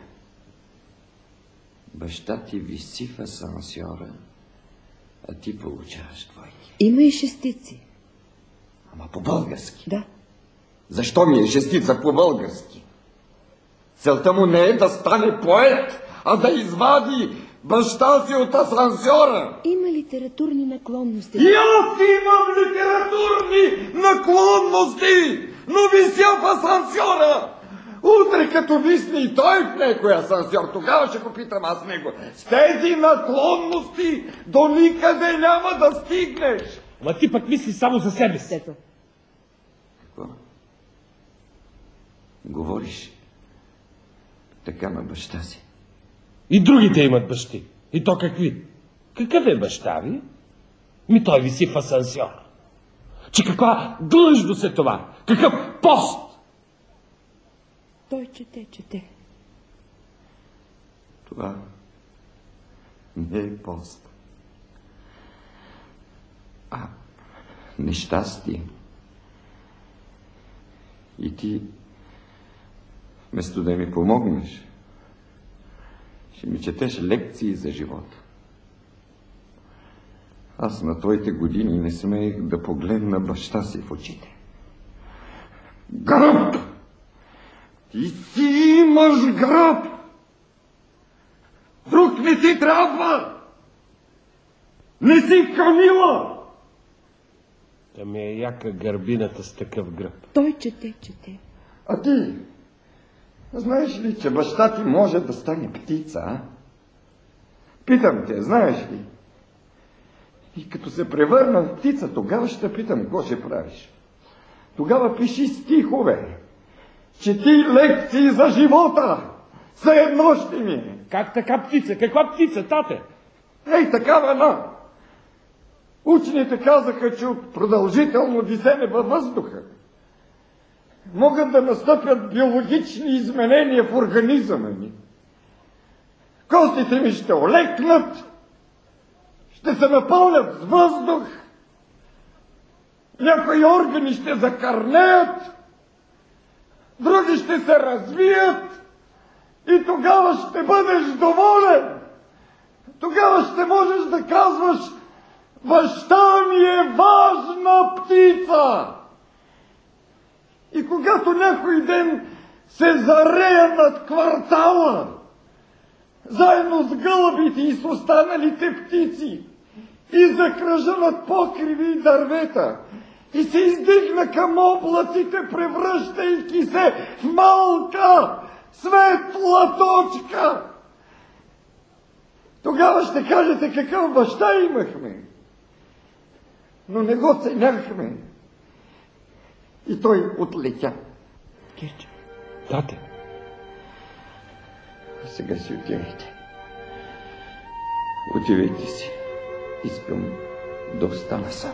Баща ти виси в асансьора, а ти получаваш двойки. Има и шестици. Ама по-български. Да. Защо ми е шестица по-български? Целта му не е да стане поет, а да извади баща си от асансьора. Има литературни наклонности. И аз имам литературни наклонности, но вися в асансьора. Утре като висне и той в някой асансьор, тогава ще го питам аз него. С тези наклонности до никъде няма да стигнеш. Ма ти пък мисли само за себе си. Какво? Говориш така на баща си. И другите имат бащи. И то какви? Какъв е баща ви? Ми той виси в асансьор. Че каква длъжност е това? Какъв пост? Той чете, чете. Това не е пост, а нещастие. И ти, вместо да ми помогнеш, ще ми четеш лекции за живота. Аз на твоите години не смеех да погледна баща си в очите. Гръб! Ти си имаш гръб! Друг не ти трябва! Не си Камила! Да ми е яка гърбината с такъв гръб. Той чете, чете. А ти, знаеш ли, че баща ти може да стане птица, а? Питам те, знаеш ли? И като се превърна в птица, тогава ще питам, какво ще правиш? Тогава пиши стихове. Чети лекции за живота. Все едно ще ми е. Как така птица? Каква птица, тате? Ей, такава една. Учените казаха, че от продължително висене във въздуха могат да настъпят биологични изменения в организъма ми. Костите ми ще олекнат, ще се напълнят с въздух, някои органи ще закърнеят, други ще се развият и тогава ще бъдеш доволен. Тогава ще можеш да казваш: баща ми е важна птица. И когато някой ден се зарея над квартала, заедно с гълъбите и с останалите птици, и закръжа над покриви и дървета, и се издигна към облаците, превръщайки се в малка светла точка. Тогава ще кажете какъв баща имахме, но не го ценяхме. И той отлетя. Кирчо. Тате. Сега си отивайте. Отивайте си. Искам да остана сам.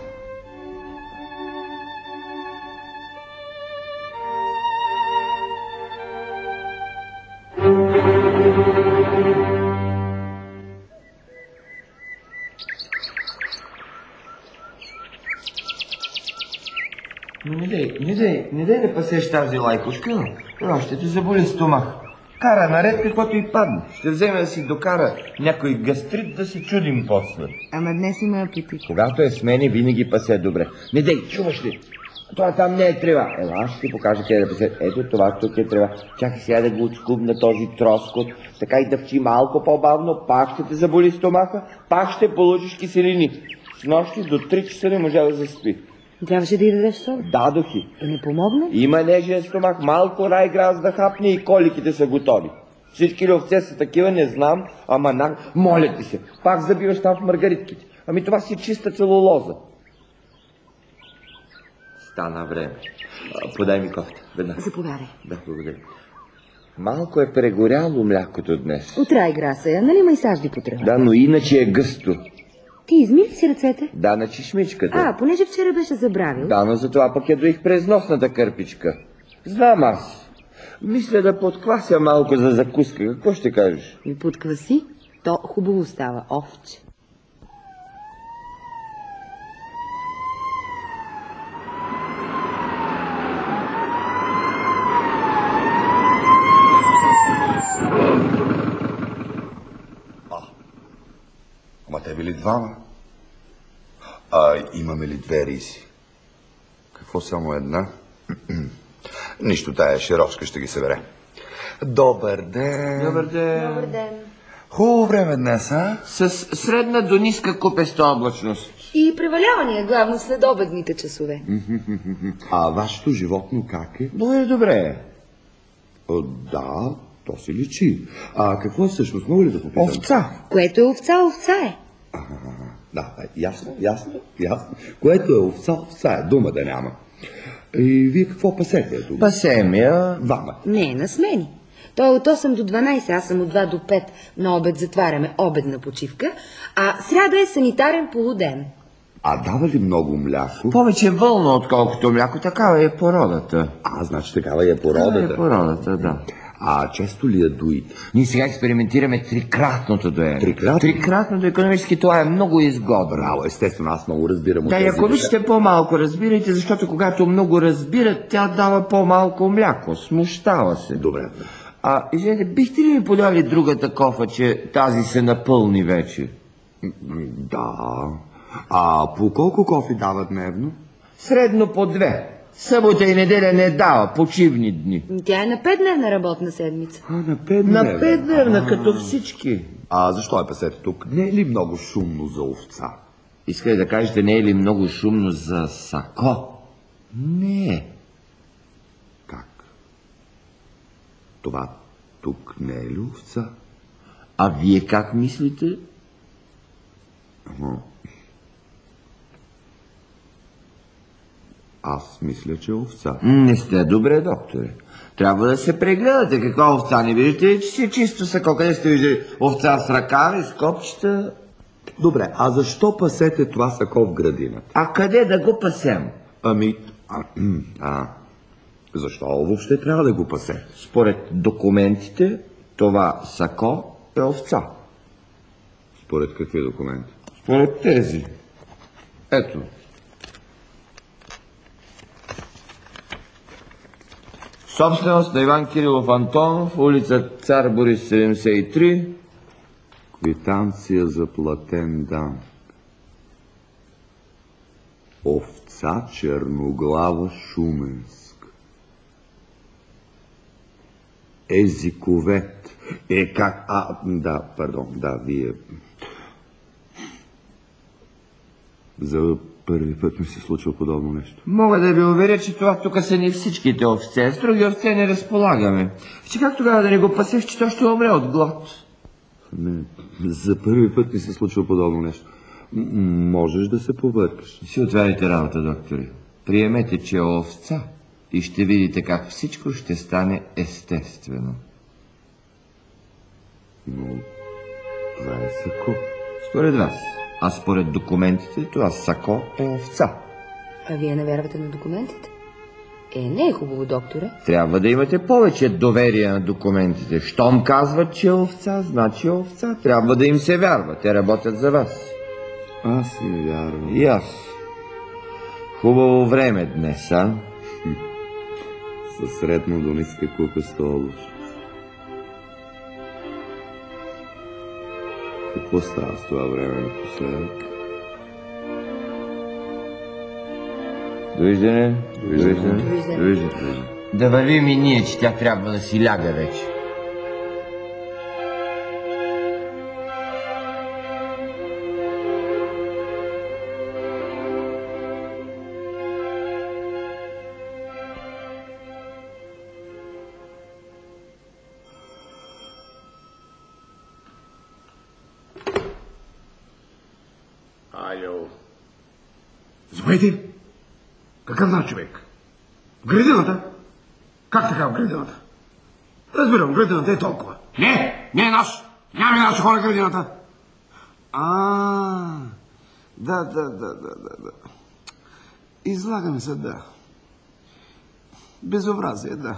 Но не дей, не дей, не дей да пасеш тази лайкушка, това ще те заболи стомах. Кара наред, каквото и падне. Ще вземе да си докара някой гастрит да се чудим после. Ама днес има апетит. Когато е с мене, винаги пасе добре. Не дей, чуваш ли? Това там не е трева. Ела, аз ще ти покажа къде да пасе. Ето това тук е трева. Чакай сега да го отскубна този троскот. Така и дъвчи малко по-бавно. Пак ще те заболи стомаха. Пак ще получиш киселини. С нощи до три часа не можа да заспи. Трябваше да й дадеш сол. Дадох и. И не помогна? Има нежен стомах, малко райграс да хапне и коликите са готови. Всички ли овце са такива, не знам, ама на... Моля ти се, пак забиваш там в маргаритките. Ами това си чиста целулоза. Стана време. А, подай ми кофта, веднага. Заповядай. Да, благодаря. Малко е прегоряло млякото днес. От райграса е, нали ма и сажди по трева? Да, но иначе е гъсто. Ти изми ли си ръцете? Да, на чешмичката. А, понеже вчера беше забравил. Да, но затова пък я доих през носната кърпичка. Знам аз. Мисля да подквася малко за закуска. Какво ще кажеш? Ми подкваси, то хубаво става, овче. Ама те били двама. А имаме ли две риси? Какво само една? Нищо, тая широшка ще ги събере. Добър ден! Добър ден! Добър ден! Хубаво време днес, а? С средна до ниска купеста облачност. И превалявания, главно след обедните часове. А вашето животно как е? Добре, добре. О, да, то си личи. А какво е всъщност? Мога ли да попитам? Овца. Което е овца, овца е. А, да, ясно, ясно, ясно. Което е овца, овца е, дума да няма. И вие какво пасете тук? Пасем я. Двама. Не, на смени. Той е от осем до дванайсет, аз съм от два до пет. На обед затваряме обедна почивка, а сряда е санитарен полуден. А дава ли много мляко? Повече вълна, отколкото мляко, такава е породата. А, значи такава е породата. Такава е породата, да. А често ли я доите? Ние сега експериментираме трикратното доене. Трикратно? Трикратното економически това е много изгодно. Браво, естествено, аз много разбирам от Да, и тези ако вижте по-малко разбирайте, защото когато много разбират, тя дава по-малко мляко. Смущава се. Добре. А, извинете, бихте ли ми подали другата кофа, че тази се напълни вече? Да. А по колко кофи дава дневно? Средно по две. Събота и неделя не дава, почивни дни. Тя е на петдневна работна седмица. А, на петдневна? На петдневна, като всички. А защо е пасете тук? Не е ли много шумно за овца? Искай да кажете, не е ли много шумно за сако? Не. Как? Това тук не е ли овца? А вие как мислите? Ага. Аз мисля, че е овца. Не сте добре, докторе. Трябва да се прегледате. Каква овца не виждате, че си чисто сако. Къде сте виждали овца с ръкави, с копчета? Добре, а защо пасете това сако в градината? А къде да го пасем? Ами, а, а защо въобще трябва да го пасе? Според документите, това сако е овца. Според какви документи? Според тези. Ето. Собственост на Иван Кирилов Антонов, улица Цар Борис седемдесет и три. Квитанция за платен дан. Овца черноглава Шуменск. Езиковет. Е, как? А, да, пардон, да, вие... За първи път ми се случва подобно нещо. Мога да ви уверя, че това тук са не всичките овце. С други овце не разполагаме. Че как тогава да не го пасеш, че той ще умре от глад? Не, за първи път ми се случва подобно нещо. М- можеш да се побъркаш. Си отваряйте работа, доктори. Приемете, че е овца и ще видите как всичко ще стане естествено. Но това е сако. Според вас. А според документите, това сако е овца. А вие не вярвате на документите? Е, не е хубаво, докторе. Трябва да имате повече доверие на документите. Щом казват, че е овца, значи е овца. Трябва да им се вярва. Те работят за вас. Аз им вярвам. И аз. Хубаво време днес, а? Със средно до ниска купеста област. Какво става с това време напоследък? Довиждане. Довиждане. Довиждане. Довиждане. Да вървим и ние, че тя трябва да си ляга вече. Алло. Заповядайте. Какъв наш човек? В градината? Как така в градината? Разбирам, градината е толкова. Не, не е наш. Нямаме наши хора в градината. А, да, да, да, да, да, да. Излагаме се, да. Безобразие, да.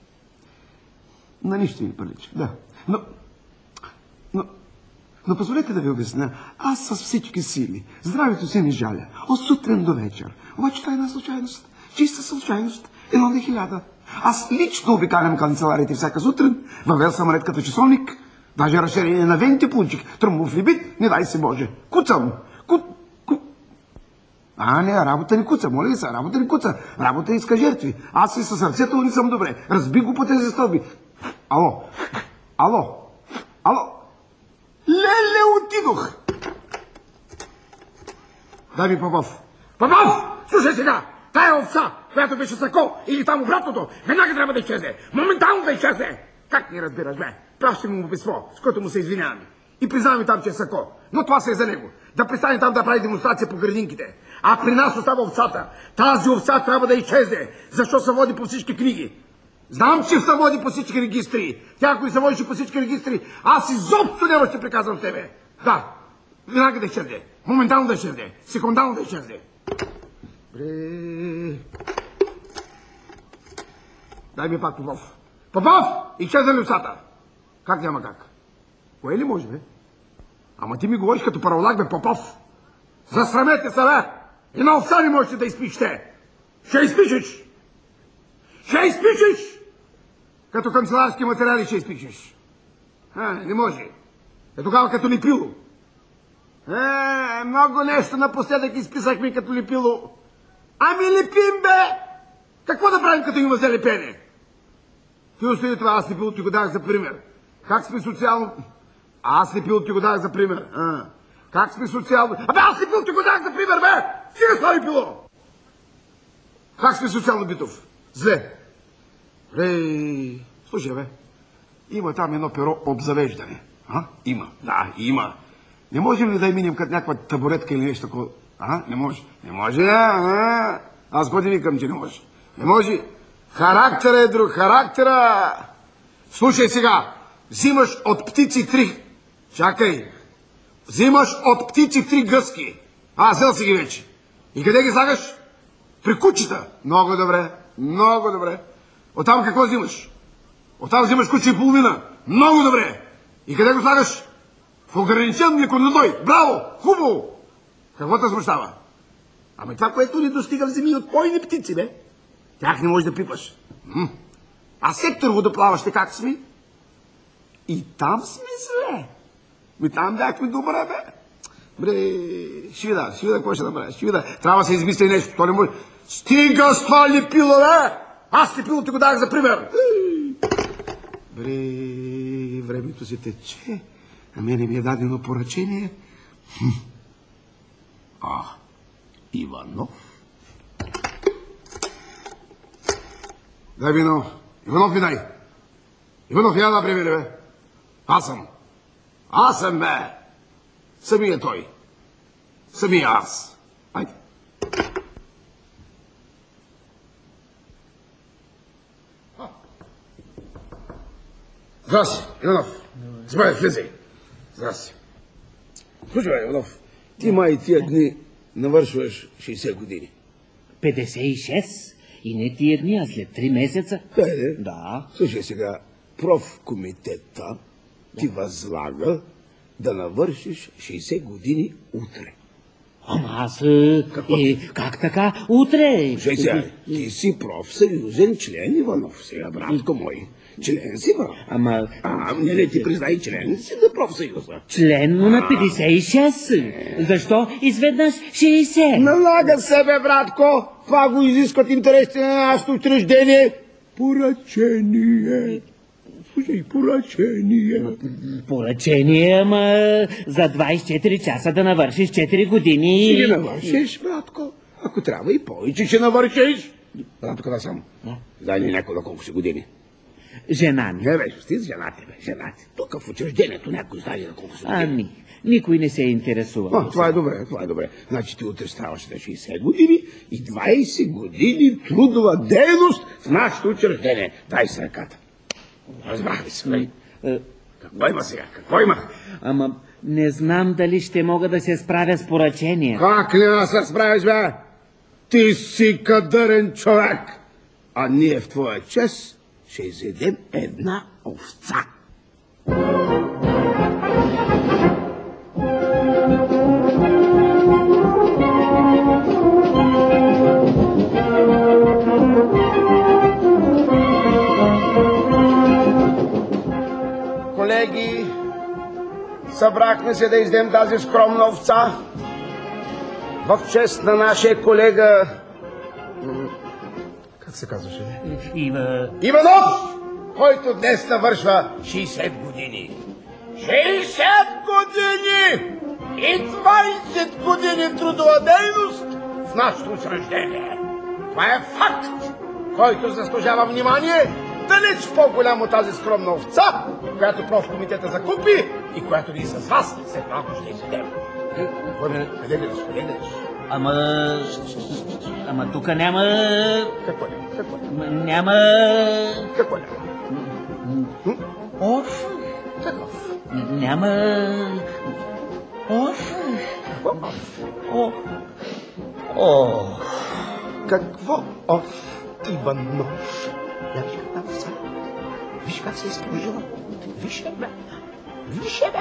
На нищо ми прилича, да. Но, но, но позволете да ви обясня. Аз с всички сили. Здравето си не жаля. От сутрин до вечер. Обаче това е една случайност. Чиста случайност. Едно на хиляда. Аз лично обикалям канцеларите всяка сутрин. Въвел съм ред като часовник. Даже разширение на вените пунчик. Тръмбов либит, не дай се Боже. Куцам. Ку... Ку... А, не, работа не куца, моля ви се, работа не куца. Работа иска жертви. Аз и със сърцето не съм добре. Разби го по тези стълби. Ало. Ало. Ало. Леле, отидох. Дай ми Попов. Попов! Слушай сега! Тая овца, която беше сако, или там обратното, веднага трябва да изчезне. Моментално да изчезне. Как не разбираш, бе? Пращи му писмо, с което му се извиняваме. И признаваме там, че е сако. Но това се е за него. Да престане там да прави демонстрация по градинките. А при нас остава овцата. Тази овца трябва да изчезне. Защо се води по всички книги? Знам, че се води по всички регистри. Тя, ако и се водише по всички регистри, аз изобщо няма ще приказвам с тебе. Да, веднага да изчезне. Моментално да изчезне. Секундално да изчезне. Бре... Дай ми пак Попов. Попов! Изчезна ли овцата? Как няма как? Кое ли може, бе? Ама ти ми говориш като праволак, бе, Попов. Засрамете се, бе! Една овца не можете да изпишете. Ще изпишеш! Ще изпишеш! Като канцеларски материали ще изпишеш. А, не може. Е тогава като липило. Е, много нещо напоследък изписахме като липило. Ами лепим, бе! Какво да правим, като има за лепене? Ти остави това, аз лепило ти го дах за пример. Как сме социално... Аз лепило ти го дах за пример. А, как сме социално... Абе, аз лепило ти го дах за пример, бе! Стига с това лепило! Как сме социално битов? Зле. Ей, слушай, бе. Има там едно перо обзавеждане. А? Има. Да, има. Не можем ли да минем като някаква табуретка или нещо такова? А? Не може. Не може, а? Аз годи викам, че не може. Не може. Характера е друг. Характера. Слушай сега. Взимаш от птици три. Чакай. Взимаш от птици три гъски. А, взел си ги вече. И къде ги слагаш? При кучета. Много добре. Много добре. Оттам какво взимаш? Оттам взимаш куче и половина. Много добре. И къде го слагаш? В ограничен млеконадой. Браво! Хубаво! Какво те смущава? Ама това, което не достига, вземи от пойни птици, бе. Тях не можеш да пипаш. М-м. А сектор водоплаващи как сме? И там сме зле. Ми там бяхме добре, бе. Бре, ще вида, ще вида какво ще направя. Ще вида. Трябва да се измисли нещо. То не може. Стига с това лепило, бе! Аз лепило ти го дах за пример. Бре, времето си тече. А мене ми е дадено поръчение. А, Иванов. Дай вино. Иванов ми дай. Иванов, я например, бе. Аз съм. Аз съм, бе. Самия той. Самия аз. Айде. Здрасти, Иванов. Смай, влизай. Здрасти. Слушай, Иванов, ти май тия дни навършваш шейсет години. петдесет и шест? И не тия дни, а след три месеца? Хайде. Да. Слушай сега, профкомитета ти възлага да навършиш шейсет години утре. Ама аз... Е, как така? Утре? Слушай сега, ти си профсъюзен член, Иванов. Сега, братко мой. Член си, брат. Ама... А, не ли ти признай член си на профсъюза? Член му на петдесет и шест. Защо изведнъж шейсет? Налага себе, братко. Това го изискват интересите на нашето учреждение. Поръчение. Слушай, поръчение. Поръчение, ама за двайсет и четири часа да навършиш четири години. Ще ги навършиш, братко. Ако трябва и повече ще навършиш. Братко, къде съм? Дай ли някой на колко си години? Жена ми. Не, бе, ще с жената, бе, жената. Тук в учреждението някой знае на колко си години. Ами, никой не се интересува. А, това е добре, това е добре. Значи ти утре ставаш на шейсет години и двайсет години трудова дейност в нашето учреждение. Дай се ръката. Разбрах ли се, бе? Какво има сега? Какво има? Ама не знам дали ще мога да се справя с поръчение. Как не да се справиш, бе? Ти си кадърен човек. А ние в твоя чест ще изедем една овца. Колеги, събрахме се да издем тази скромна овца в чест на нашия колега... Как се казваше? Ива... Иванов, който днес навършва шейсет години. шейсет години и двайсет години трудова дейност в нашето учреждение. Това е факт, който заслужава внимание. Далеч по-голям от тази скромна овца, която профкомитета закупи и която ние с вас след малко ще изедем. Къде гледаш? Къде гледаш? Ама... Ама тук няма... Какво няма? Какво няма? Няма... Какво няма? Оф. Какъв? Няма... Оф. О. О. Какво оф, Иванов? Виж как овца. Виж как се е изпложила. Виж е, бе. Виж е, бе.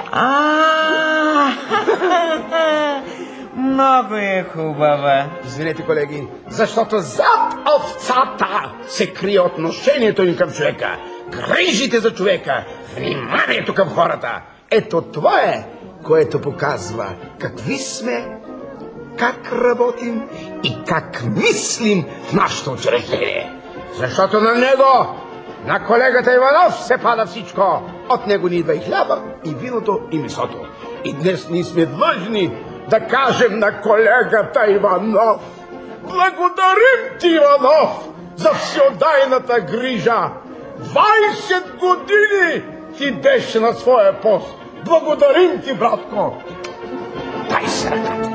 Много е хубава. Извинете, колеги, защото зад овцата се крие отношението ни към човека, грижите за човека, вниманието към хората. Ето това е, което показва какви сме, как работим и как мислим в нашето учреждение. Защото на него, на колегата Иванов се пада всичко. От него ни идва и хляба, и виното, и месото. И днес ние сме длъжни да кажем на колегата Иванов: благодарим ти, Иванов, за всеотдайната грижа. двайсет години ти беше на своя пост. Благодарим ти, братко. Дай се ръката.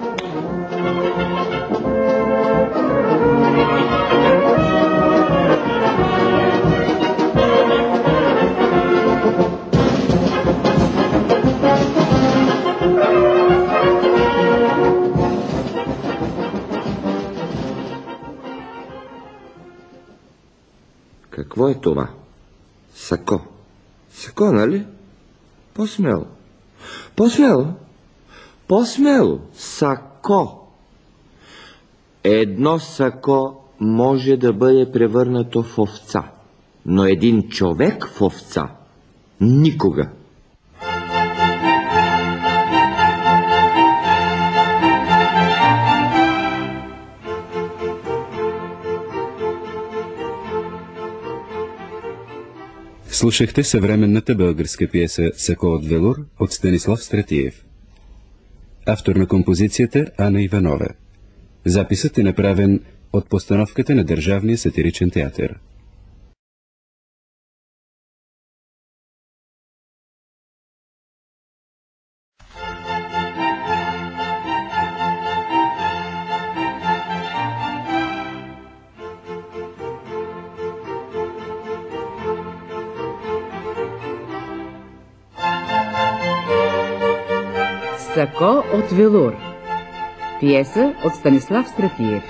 Какво е това? Сако. Сако, нали? По-смело. По-смело. По-смело. Сако. Едно сако може да бъде превърнато в овца, но един човек в овца никога. Слушахте съвременната българска пиеса «Сако от велур» от Станислав Стратиев. Автор на композицията Ана Иванова. Записът е направен от постановката на Държавния сатиричен театър. Сако от велур. Пиеса от Станислав Стратиев.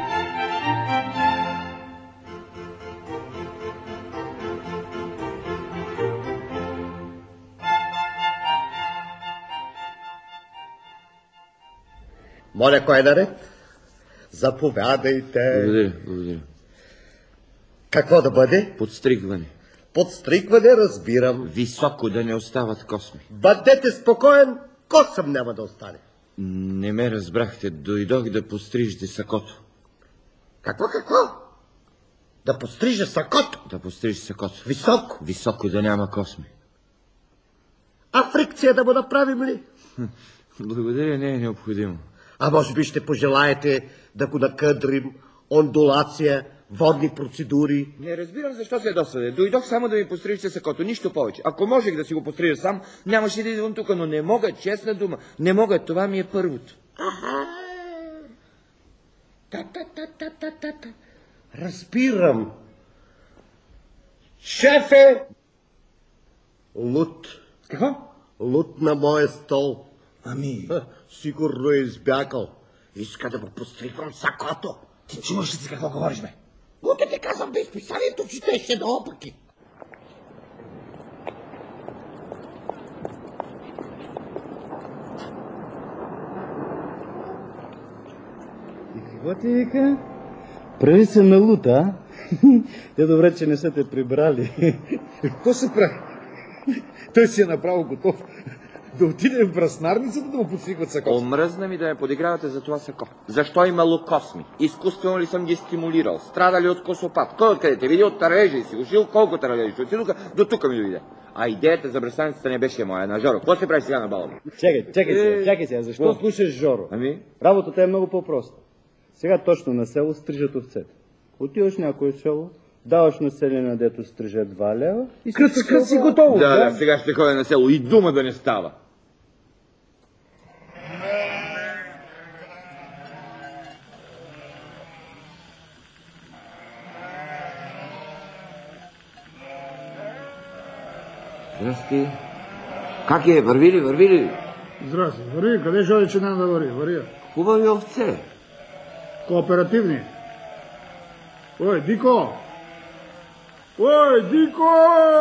Моля, кой е наред? Заповядайте. Благодаря, благодаря. Какво да бъде? Подстригване. Подстригване, разбирам. Високо, да не остават косми. Бъдете спокоен, косъм няма да остане. Не ме разбрахте, дойдох да пострижете сакото. Какво, какво? Да пострижа сакото? Да пострижа сакото. Високо? Високо, да няма косми. А фрикция да му направим ли? Благодаря, не е необходимо. А може би ще пожелаете да го накъдрим, ондулация, водни процедури. Не разбирам защо се досаде. Дойдох само да ми пострижете сакото, нищо повече. Ако можех да си го пострижа сам, нямаше да идвам тук, но не мога, честна дума. Не мога, това ми е първото. Та-та-та-та-та-та. Разбирам. Шефе! Лут. Какво? Лут на моя стол. Ами... Ха, сигурно е избягал. Иска да му постригвам сакото. Ти чуваш ли си какво говориш, бе? Луте ти казвам да изписанието четеше наопаки. И какво ти вика? Прави се на лута, а? Те добре, че не са те прибрали. Какво се прави? Той си е направо готов да отиде в браснарницата да му подсигват сако. Омръзна ми да ме подигравате за това сако. Защо имало косми? Изкуствено ли съм ги стимулирал? Страдали от косопат? Кой откъде те види? От таралежи си ушил? Колко таралежи? От тук до тук ми дойде. А идеята за браснарницата не беше моя, на Жоро. Какво се прави сега на бала ми? Чакай, чакай сега, Е, чакай сега. Защо О. слушаш Жоро? Ами? Работата е много по-проста. Сега точно на село стрижат овцете. Отиваш в някое село, даваш население, дето стрижа два лева и Кръцка си готово. Да, да, сега ще ходя на село и дума да не става. Здрасти. Как е? Върви ли, върви ли? Здрасти. Върви. Къде ще оди, че няма да върви? Върви. Хубави овце. Кооперативни. Ой, Дико! Ой, Дико!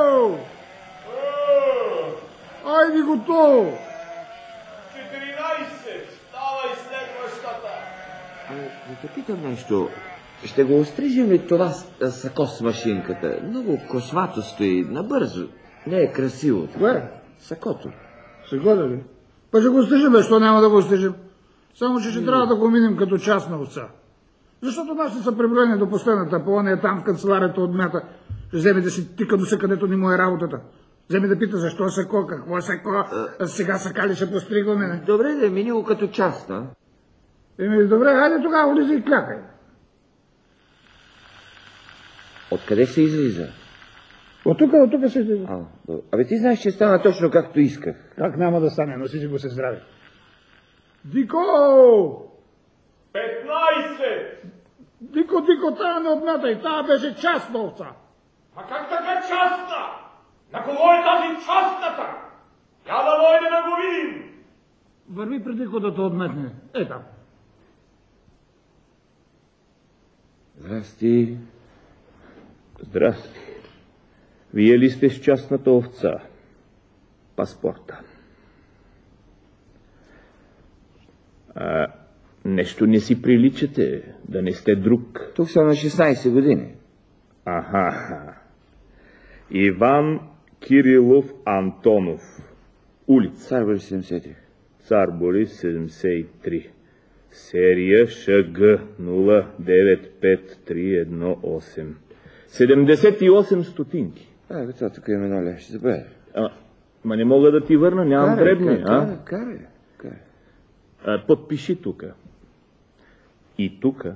Айди готово! четиринайсет! Ставай следващата! Да те питам нещо. Ще го острижим ли това с- сако с машинката? Много косвато стои, набързо. Не е красиво. Кое? Сакото. Сега ли? Па ще го стижим, бе, що няма да го стижим? Само, че ще трябва да го минем като частна овца. Защото нашите са приброени до последната, по ония там в канцеларията отмята. Ще вземе да си тика до се, където ни му е работата. Вземе да пита защо е сако, какво е сако, а сега сака ли ще постригваме, не? Добре, да мини го като частна. Еми, добре, хайде тогава улиза и клякай. Откъде се излиза? От тук, от тук се излиза. А, добре. Абе ти знаеш, че стана точно както исках. Как няма да стане, носи си го се здрави. Дико! петнайсет! Дико, Дико, тая не отмятай, тая беше частна овца. А как така частна? На кого е тази частната? Я да дойде да го видим! Върви преди Дико да те отметне. Е там. Здрасти. Здрасти. Вие ли сте с частната овца? Паспорта. А, нещо не си приличате, да не сте друг. Тук съм на шестнайсет години. Аха. Иван Кирилов Антонов. Улица. Цар Борис седемдесет и три. Цар Борис седемдесет и три. Серия ШГ нула девет пет три едно осем. седемдесет и осем стотинки. А, бе, това тук има едно левче, забравя. А, ма не мога да ти върна, нямам дребни, а? Карай, карай, карай. А, подпиши тук. И тука.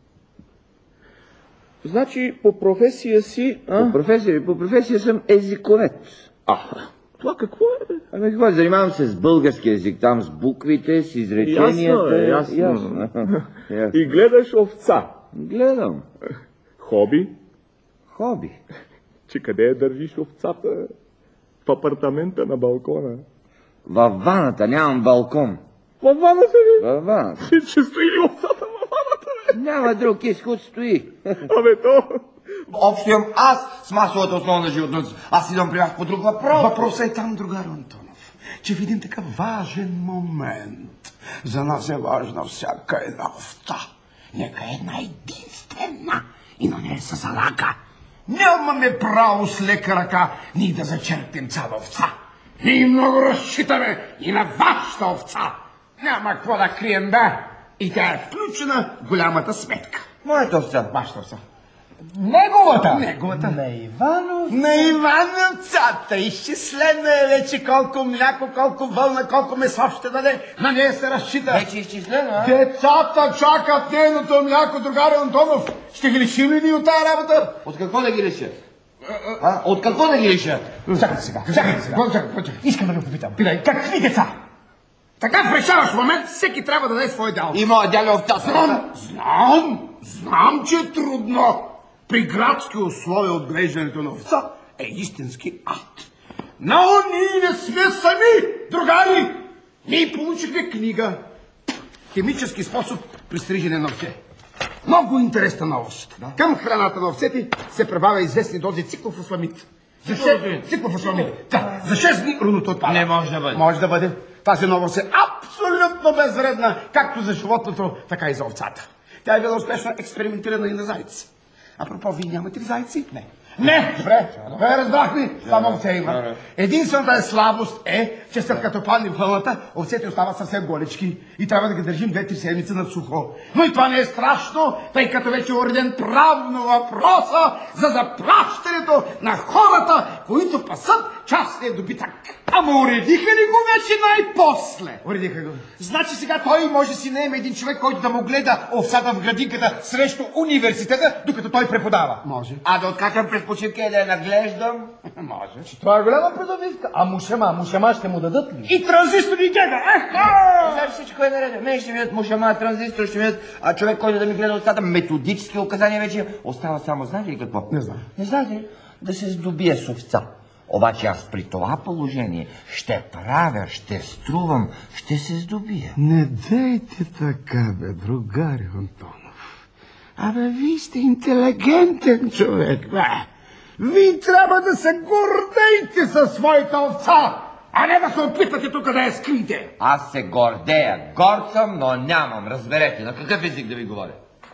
Значи по професия си... А? По професия, по професия съм езиковец. А, това какво е? Ами какво, занимавам се с български език, там с буквите, с изреченията. Ясно е, ясно. ясно. И гледаш овца. Гледам. Хоби? Хоби. Че къде я държиш овцата? В апартамента на балкона. Във ваната, нямам балкон. Във ваната ли? Във ваната. Че, че стои ли овцата във ваната, бе? Няма друг изход, стои. Абе то... Общо имам аз с масовата основа на животност. Аз идвам при вас по друг въпрос. Въпросът е там, другар Антонов, че в един такъв важен момент за нас е важна всяка една овца. Нека една единствена и на нея се залага. Нямаме право с лека ръка ние да зачерпим цяла овца. Ние много разчитаме и на вашата овца. Няма какво да крием, бе. И тя е включена в голямата сметка. Моята овца. Вашата овца. Неговата. Неговата. На Иванов. На Ивановцата. Изчислено е вече колко мляко, колко вълна, колко месо ще даде. На нея се разчита. Вече изчислено, а? Децата чакат нейното мляко, другар Антонов. Ще ги лишим ли ни от тази работа? От какво да ги лиша? А? От какво да ги лиша? Чакайте сега, чакайте сега. Чакайте, искам да ви попитам. Питай, какви деца? Така в решаващ момент всеки трябва да даде свой дял. И моя дядо овца. Знам, знам, знам, че е трудно. При градски условия отглеждането на овца е истински ад. Но ние не сме сами, другари. Ние получихме книга. Химически способ при стрижене на овце. Много интересна новост. Да. Към храната на овцете се прибавя известни дози циклофосфамид. За шест... Циклофосфамид. Да, за шест дни руното отпада. Не може да бъде. Може да бъде. Тази новост е абсолютно безвредна, както за животното, така и за овцата. Тя е била успешно експериментирана и на зайци. Апропо, вие нямате ли зайци? Не. Не! Добре, добре, разбрахме. Само овце има. Единствената слабост е, че след като падне вълната, овцете остават съвсем голечки и трябва да ги държим две-три седмици на сухо. Но и това не е страшно, тъй като вече е уреден правно въпроса за заплащането на хората, които пасат частния добитък. Ама уредиха ли го вече най-после? Уредиха го. Значи сега той може да си наеме един човек, който да му гледа овцата в градинката срещу университета, докато той преподава. Може. А да откакам през почивка и да я наглеждам? Може. Че това е голяма придобивка. А мушама, мушама ще му дадат ли? И транзистори гега! Знаеш всичко е наред. Мен ще ми дадат мушама, транзистор ще ми дадат, а човек, който да ми гледа овцата, методически указания вече остава само, знаете ли какво? Не знам. Не знаете ли? Да се здобие с овца. Обаче аз при това положение ще правя, ще струвам, ще се здобия. Не дейте така, бе, другари Антонов. Абе, вие сте интелигентен човек, бе. Вие трябва да се гордеете със своята овца, а не да се опитвате тук да я скриете. Аз се гордея. Горд съм, но нямам. Разберете, на какъв език да ви говоря?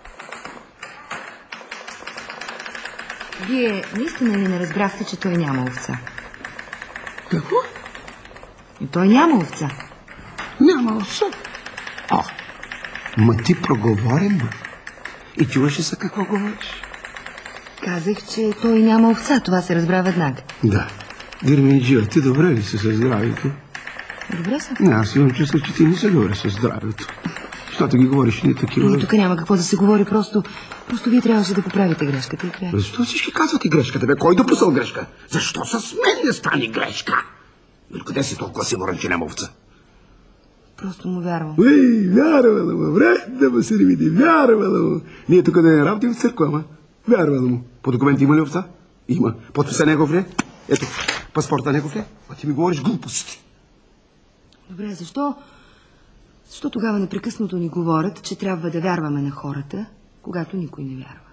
Вие наистина ли не разбрахте, че той няма овца? Какво? И той няма овца. Няма овца? А, ма ти проговорен, бе. И чуваш ли са какво говориш? Казах, че той няма овца. Това се разбра веднага. Да. Дирминджио, ти добре ли си със здравето? Добре съм. Не, аз имам чувство, че ти не се добре със здравето. Защото ги говориш не такива... И тук няма какво да се говори, просто... Просто вие трябваше да поправите грешката и край. Защо всички казвате грешката, бе? Кой допусал грешка? Защо с мен не стане грешка? И къде си толкова сигурен, че няма овца? Просто му вярвам. Уй, вярвала му, вре, да му се не види, вярвала му. Ние тук да не работим в църква, ама вярвала му. По документи има ли овца? Има. Подписа негов ли? Ето, паспорта негов ли? А ти ми говориш глупости. Добре, защо? Защо тогава непрекъснато ни говорят, че трябва да вярваме на хората, когато никой не вярва?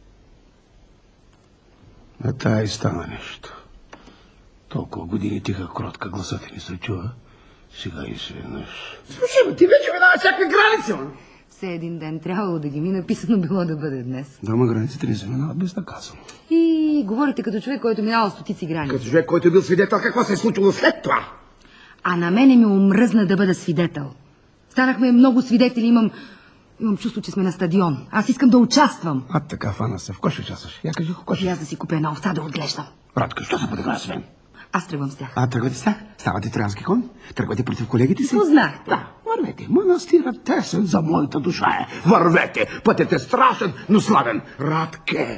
А тая и стана нещо. Толкова години тиха кротка, гласът ни се чува. Сега изведнъж. Слушай, ти вече минава всяка граница, ма. Все един ден трябвало да ги ми написано било да бъде днес. Да, ма границите не се минават безнаказано. И говорите като човек, който минава стотици граници. Като човек, който е бил свидетел какво се е случило след това. А на мене ми омръзна да бъда свидетел. Станахме много свидетели, имам... Имам чувство, че сме на стадион. Аз искам да участвам. А така, фана се. В кой ще участваш? Я кажи, в кой ще... И аз да си купя една овца да отглеждам. Радка, що се подигра с мен? Аз тръгвам с тях. А, тръгвате с тях? Ставате троянски кон? Тръгвате против колегите си? Познах. Да. Ма Вървете, манастирът тесен за моята душа е. Вървете, пътят е страшен, но славен. Радке!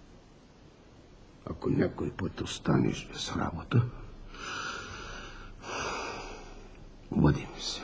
Ако някой път останеш без работа, обади ми се.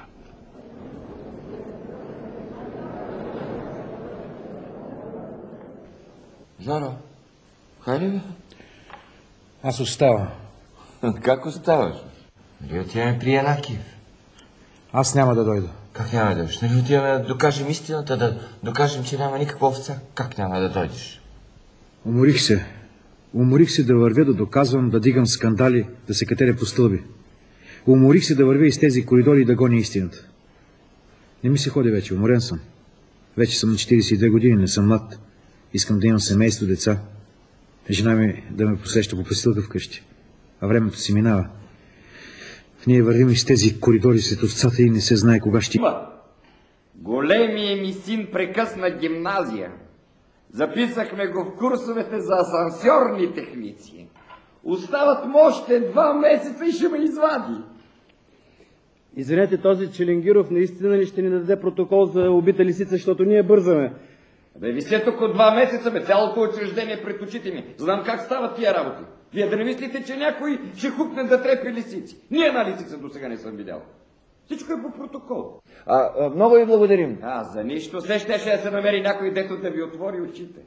Жоро, хайде бе? Аз оставам. Как оставаш? Нали отиваме при Янакиев? Аз няма да дойда. Как няма да дойдеш? Нали отиваме да докажем истината, да докажем, че няма никаква овца? Как няма да дойдеш? Уморих се. Уморих се да вървя, да доказвам, да дигам скандали, да се катеря по стълби. Уморих се да вървя из тези коридори и да гоня истината. Не ми се ходи вече, уморен съм. Вече съм на четиридесет и две години, не съм млад. Искам да имам семейство, деца. Жена ми да ме посреща по престилка вкъщи. А времето си минава. Ние вървим из тези коридори след овцата и не се знае кога ще... Големият ми син прекъсна гимназия. Записахме го в курсовете за асансьорни техници. Остават му още два месеца и ще ме извади. Извинете, този Челенгиров наистина ли ще ни даде протокол за убита лисица, защото ние бързаме? Бе, висе тук от два месеца, бе, цялото учреждение пред очите ми. Знам как стават тия работи. Вие да не мислите, че някой ще хукне да трепи лисици. Ние една лисица до сега не съм видял. Всичко е по протокол. А, а много ви благодарим. А, за нищо. Все щеше да се намери някой, дето да ви отвори очите.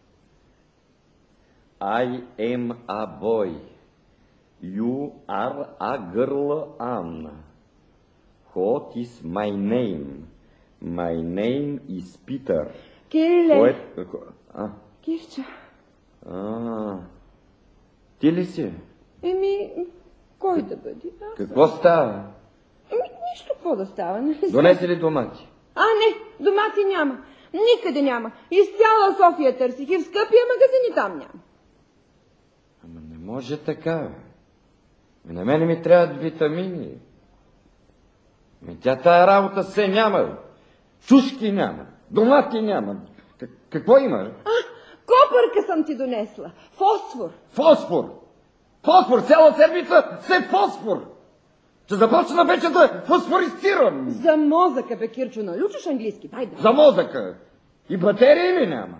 I am a boy. You are a girl, Anna. What is my name? My name is Peter. Кириле. Кое... А? Кирча. А, ти ли си? Еми, кой да бъде? Аз... Какво става? Еми, нищо какво да става, не знам. Донеси ли домати? А, не, домати няма. Никъде няма. Из цяла София търсих и в скъпия магазин и там няма. Ама не може така, бе. На мене ми трябват витамини. Ами тя тая работа се няма. Чушки няма. Домати няма. К- какво има? А, копърка съм ти донесла. Фосфор. Фосфор! Фосфор! Цяла седмица се фосфор! Ще започна вече да фосфористирам. За мозъка, бе, Кирчо, научиш английски? Дай да. За мозъка. И батерии ли няма?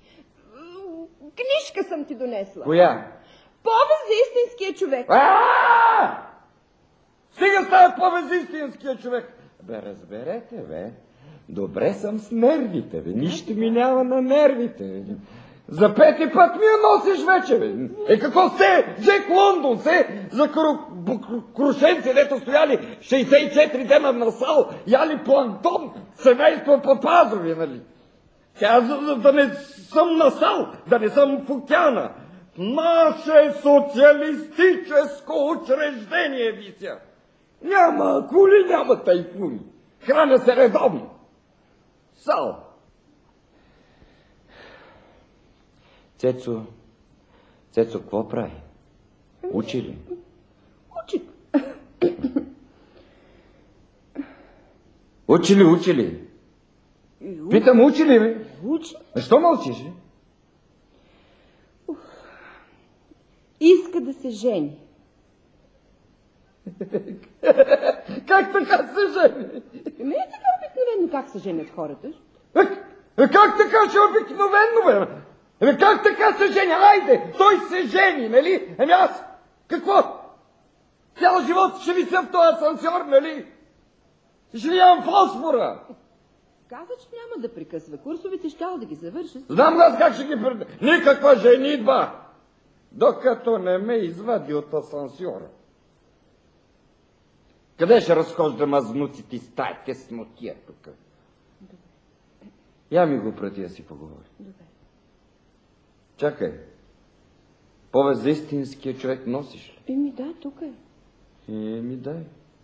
Книжка съм ти донесла. Коя? Повест за истинския човек. А! Стига с тая повест за истинския човек. Бе, разберете, бе. Добре съм с нервите, бе. Нищо ми няма на нервите. За пети път ми я носиш вече, бе. Е, какво сте? Джек Лондон, се? За кру... крушенци, дето стояли шейсет и четири дена на сал, яли планктон, семейство Папазови, нали? Тя за, за да не съм на сал, да не съм в океана. Наше социалистическо учреждение, вися. Няма кули, няма тайфуни. Храня се редовно. Сал. Цецо, Цецо, какво прави? Учи ли? Учи. Учи ли, учи ли? Питам, учи ли, бе? Учи. Защо мълчиш? Иска да се жени. Как така се жени? Не е така обикновено как се женят хората. Е, как така ще обикновено, бе? Еми как така се жени? Айде, той се жени, нали? Еми аз, какво? Цял живот ще вися в този асансьор, нали? Ще нямам фосфора. Каза, че няма да прекъсва курсовете, щял да ги завърши. Знам аз как ще ги пред... Никаква женитба, докато не ме извади от асансьора. Къде ще разхождам аз внуците с тая теснотия тук? Я ми го прати да си поговори. Добре. Чакай. Повест за истинския човек носиш ли? Еми да, тук е. Еми дай.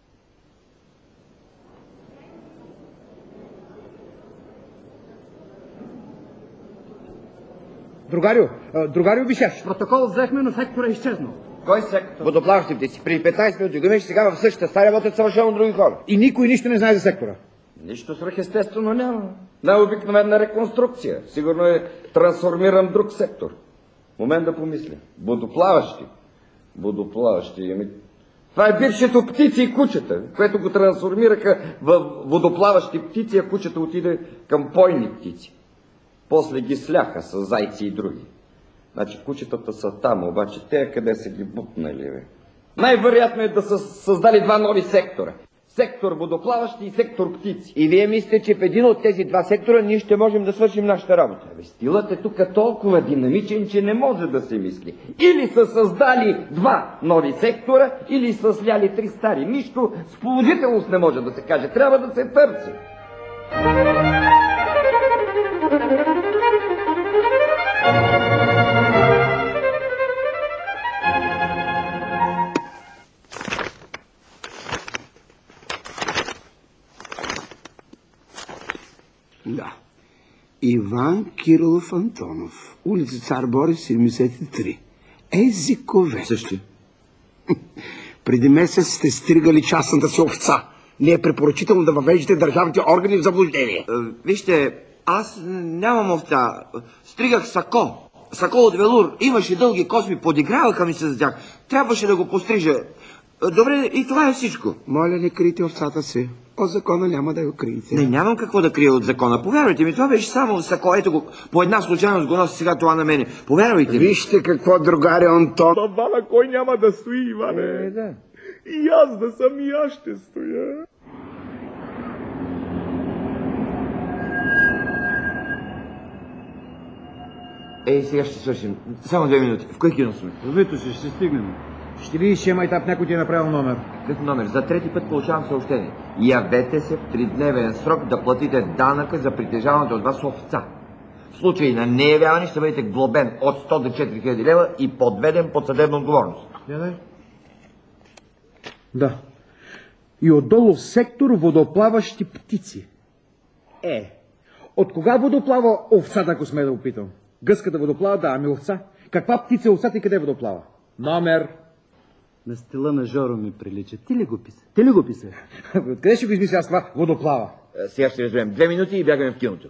Другарио, а, другарио Бишеш. Протокол взехме, но сектора е изчезнал. Кой сектор? Водоплаващите си. Преди петнайсет минути го имаш, сега в същата стая работят съвършено други хора. И никой нищо не знае за сектора. Нищо свръхестествено няма. Най-обикновена реконструкция. Сигурно е трансформиран друг сектор. Момент да помисля. Водоплаващи. Водоплаващи. Ами, Това е бившето птици и кучета, което го трансформираха в водоплаващи птици, а кучета отиде към пойни птици. После ги сляха с зайци и други. Значи кучетата са там, обаче те къде са ги бутнали, бе? Най-вероятно е да са създали два нови сектора. Сектор водоплаващи и сектор птици. И вие мислите, че в един от тези два сектора ние ще можем да свършим нашата работа? Абе, стилът е тук толкова динамичен, че не може да се мисли. Или са създали два нови сектора, или са сляли три стари. Нищо с положителност не може да се каже. Трябва да се търси. Да. Иван Кирилов Антонов, улица Цар Борис, седемдесет и три. Езикове. Същи. Преди месец сте стригали частната си овца. Не е препоръчително да въвеждате държавните органи в заблуждение. Вижте, аз нямам овца. Стригах сако. Сако от велур. Имаше дълги косми, подиграваха ми се с тях. Трябваше да го пострижа. Добре, и това е всичко. Моля, не крийте овцата си. От закона няма да го криете. Не, нямам какво да крия от закона. Повярвайте ми, това беше само сако. Ето го, по една случайност го носи сега това на мене. Повярвайте ми. Вижте какво, другаре Антон. Баба, на кой няма да стои, Иване? Е, да. И аз да съм, и аз ще стоя. Ей, сега ще свършим. Само две минути. В кой кино сме? Вито си, ще стигнем. Ще видиш, че Майтап някой ти е направил номер. Какъв номер? За трети път получавам съобщение. Явете се в тридневен срок да платите данъка за притежаването от вас овца. В случай на неявяване ще бъдете глобен от сто до четири хиляди лева и подведен под съдебна отговорност. Я дай. Да. И отдолу в сектор водоплаващи птици. Е, от кога водоплава овцата, ако сме да опитам? Гъската водоплава, да, ами овца. Каква птица е овцата и къде водоплава? Номер. На стила на Жоро ми прилича. Ти ли го писа? Ти ли го писа? Откъде ще го измисля аз това? Водоплава. А, сега ще разберем. Две минути и бягаме в киното.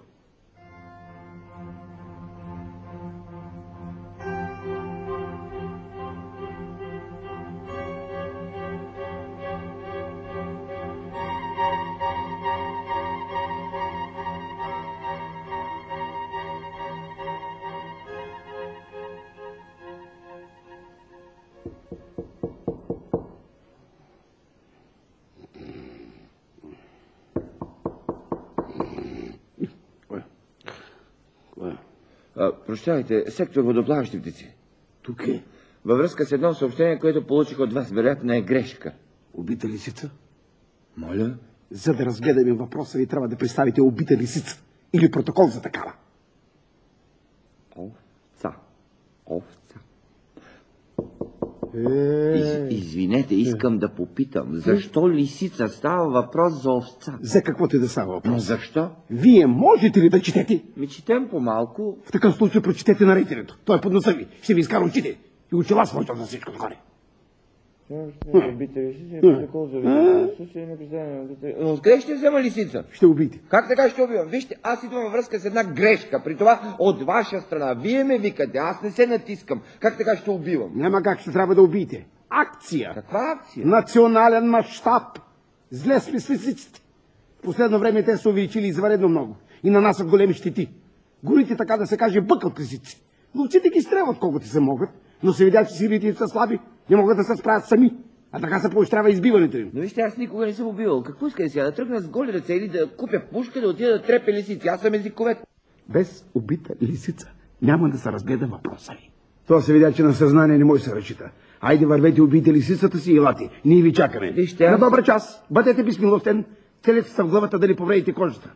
А, прощавайте, сектор водоплаващи птици. Тук е. Във връзка с едно съобщение, което получих от вас, вероятно е грешка. Убита лисица? Моля? За да разгледаме въпроса ви, трябва да представите убита лисица. Или протокол за такава. Овца. Овца. Е... Из, извинете, искам е. да попитам, защо лисица? Става въпрос за овца. За каквото и да става въпрос. Но защо? Вие можете ли да четете? Ми четем по-малко. В такъв случай прочетете наречението. Той е под носа ви. Ще ви изкара очите. И очила своето за всичко горе. Но откъде ще взема лисица? Ще убийте. Как така ще убивам? Вижте, аз идвам във връзка с една грешка. При това от ваша страна. Вие ме викате, аз не се натискам. Как така ще убивам? Няма как, ще трябва да убиете. Акция. Каква акция? Национален мащаб. Зле сме с лисиците. В последно време те са увеличили извънредно много. И нанасят големи щети. Горите, така да се каже, бъкат лисици. Ловците ги стрелват колкото се могат, но се видят, че силите са слаби. Не могат да се справят сами. А така се поощрява избиването им. Но вижте, аз никога не съм убивал. Какво искате сега? Да тръгна с голи ръце или да купя пушка, да отида да трепя лисици? Аз съм езиковед. Без убита лисица няма да се разгледа въпроса ви. Това се видя, че на съзнание не може да се разчита. Айде, вървете, убийте лисицата си и елате. Ние ви чакаме. Вижте, аз... На добър час. Бъдете безмилостен. Целете се в главата да не повредите кожата.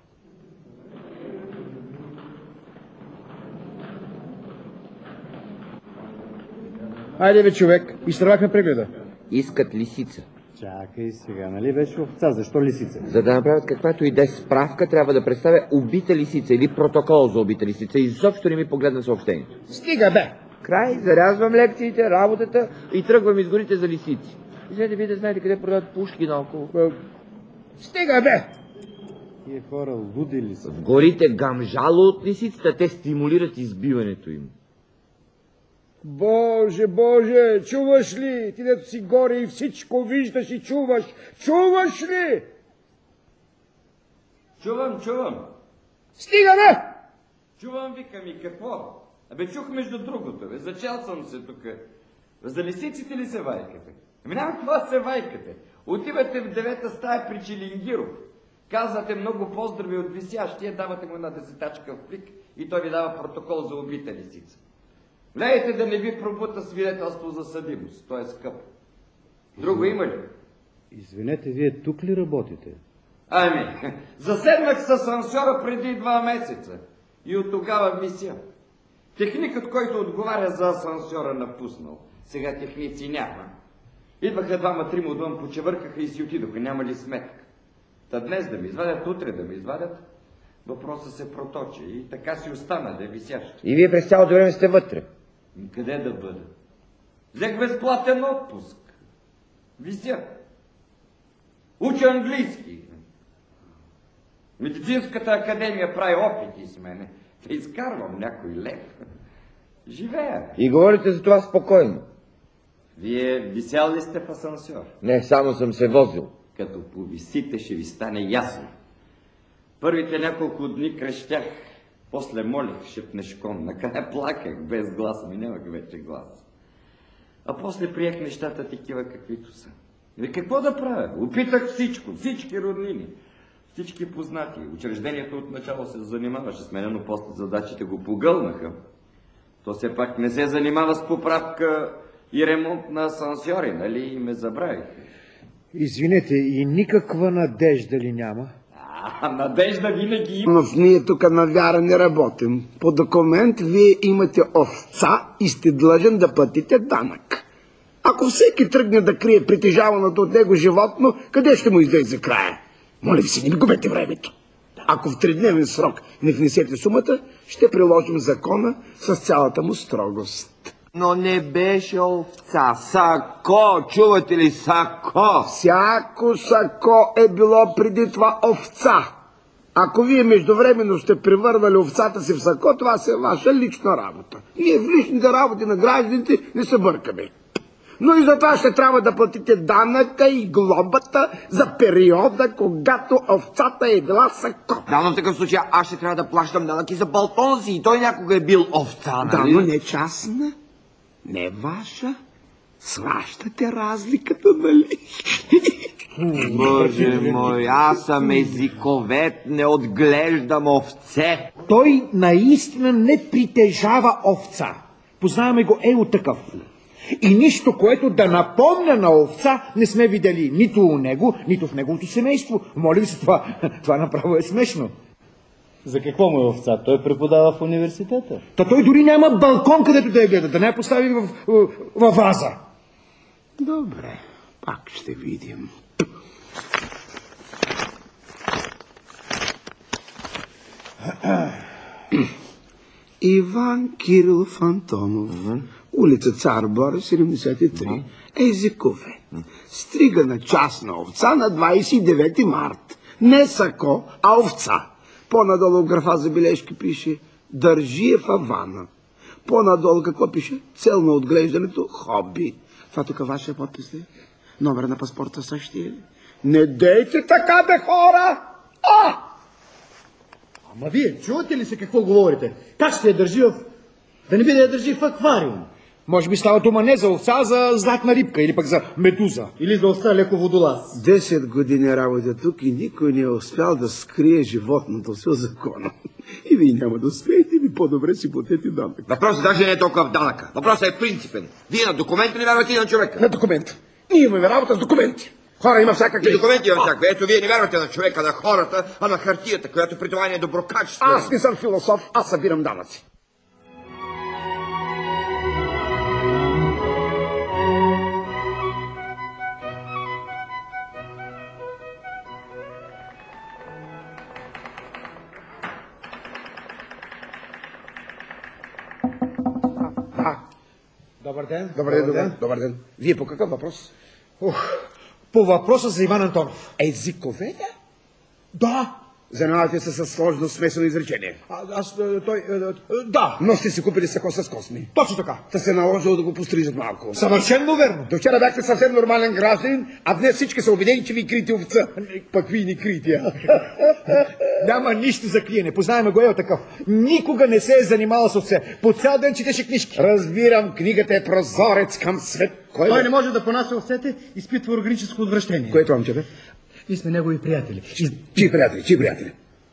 Айде бе, човек, изтървахме прегледа. Искат лисица. Чакай сега, нали беше овца? Защо лисица? За да направят каквато и да е справка, трябва да представя убита лисица или протокол за убита лисица. И изобщо не ми погледна съобщението. Стига бе! Край, зарязвам лекциите, работата и тръгвам из горите за лисици. Извинете, вие да знаете къде продават пушки наоколо. Стига бе! Тие хора луди ли са? В горите гамжало от лисицата, те стимулират избиването им. Боже, Боже, чуваш ли? Ти дето си горе и всичко виждаш и чуваш. Чуваш ли? Чувам, чувам. Стига, бе! Чувам, викам и какво? Абе, чух между другото, бе. Зачал съм се тук. За лисиците ли се вайкате? Ами няма това се вайкате. Отивате в девета стая при Чилингиров. Казвате много поздрави от висящия, давате му една десетачка в плик и той ви дава протокол за убита лисица. Гледайте да не ви пробута свидетелство за съдимост. То е скъпо. Друго има ли? Извинете, вие тук ли работите? Ами, заседнах с асансьора преди два месеца и от тогава вися. Техникът, който отговаря за асансьора, напуснал. Сега техници няма. Идваха двама-трима отвън, почевъркаха и си отидоха. Няма ли сметка? Та днес да ми извадят, утре да ми извадят. Въпросът се проточи и така си остана да е висящ. И вие през цялото време сте вътре? Къде да бъда? Взех безплатен отпуск. Вися. Уча английски. Медицинската академия прави опити с мене. Да изкарвам някой лев. Живея. И говорите за това спокойно. Вие висял ли сте в асансьор? Не, само съм се возил. Като повисите, ще ви стане ясно. Първите няколко дни крещях, после молих шепнешком, накрая плаках без глас, ми нямах вече глас. А после приех нещата такива каквито са. И какво да правя? Опитах всичко, всички роднини, всички познати. Учреждението отначало се занимаваше с мен, но после задачите го погълнаха. То все пак не се занимава с поправка и ремонт на асансьори, нали? И ме забравих. Извинете, и никаква надежда ли няма? А, надежда винаги има. Но ние тук на вяра не работим. По документ вие имате овца и сте длъжен да платите данък. Ако всеки тръгне да крие притежаваното от него животно, къде ще му излезе края? Моля ви се, не ми губете времето. Ако в тридневен срок не внесете сумата, ще приложим закона с цялата му строгост. Но не беше овца. Сако, чувате ли, сако? Всяко сако е било преди това овца. Ако вие междувременно сте превърнали овцата си в сако, това си е ваша лична работа. Ние в личните работи на гражданите не се бъркаме. Но и за това ще трябва да платите данъка и глобата за периода, когато овцата е била сако. Да, но в такъв случай аз ще трябва да плащам данък и за балкона си. И той някога е бил овца, нали? Да, но не частна, не ваша. Сващате разликата, нали? Боже мой, аз съм езиковед, не отглеждам овце. Той наистина не притежава овца. Познаваме го ей от такъв. И нищо, което да напомня на овца, не сме видели нито у него, нито в неговото семейство. Моля ви се, това, това направо е смешно. За какво му е овца? Той преподава в университета. Та той дори няма балкон, където да я гледа, да не я постави в, в, в ваза. Добре, пак ще видим. Иван Кирилов Антонов, улица Цар Борис, седемдесет и три, езикове. Стрига на частна овца на двадесет и девети март. Не сако, а овца. По-надолу в графа за бележки пише Държиев Авана. По-надолу какво пише? Цел на отглеждането хобби. Това тук вашия подпис ли? Номер на паспорта същия ли? Не дейте така, бе, хора! А! Ама вие чувате ли се какво говорите? Как ще я държи в... Да не би да я държи в аквариум? Може би става дума не за овца, а за златна рибка или пък за медуза. Или за австралийко водолаз. Десет години работа тук и никой не е успял да скрие животното си от закона. И вие няма да успеете, ви по-добре си платете данък. Въпросът даже не е толкова в данъка. Въпросът е принципен. Вие на документ ли вярвате и на човека? На документ. Ние имаме работа с документи. Хора има всякакви. И документи има всякакви. Ето, вие не вярвате на човека, на хората, а на хартията, която при това не е доброкачествена. Аз не съм философ, аз събирам данъци. Добър ден. Добър ден, добър ден. Добър ден. Вие по какъв въпрос? Ух, по въпроса за Иван Антонов. Езиковеда? Да, Занимавате се с сложно смесено изречение. А, аз, той, да. Но сте си купили сако с косми. Точно така. Та се наложило да го пострижат малко. Съвършенно верно. До вчера бяхте съвсем нормален гражданин, а днес всички са убедени, че ви крити овца. Пък ви ни крити, а? Няма нищо за криене. Познаваме го е такъв. Никога не се е занимавал с овце. По цял ден четеше книжки. Разбирам, книгата е прозорец към свет. Кой Той бе? не може да понася овцете, изпитва органическо отвращение. Кое е това, момче, бе? Ние сме негови приятели. Чии приятели? Чии приятели?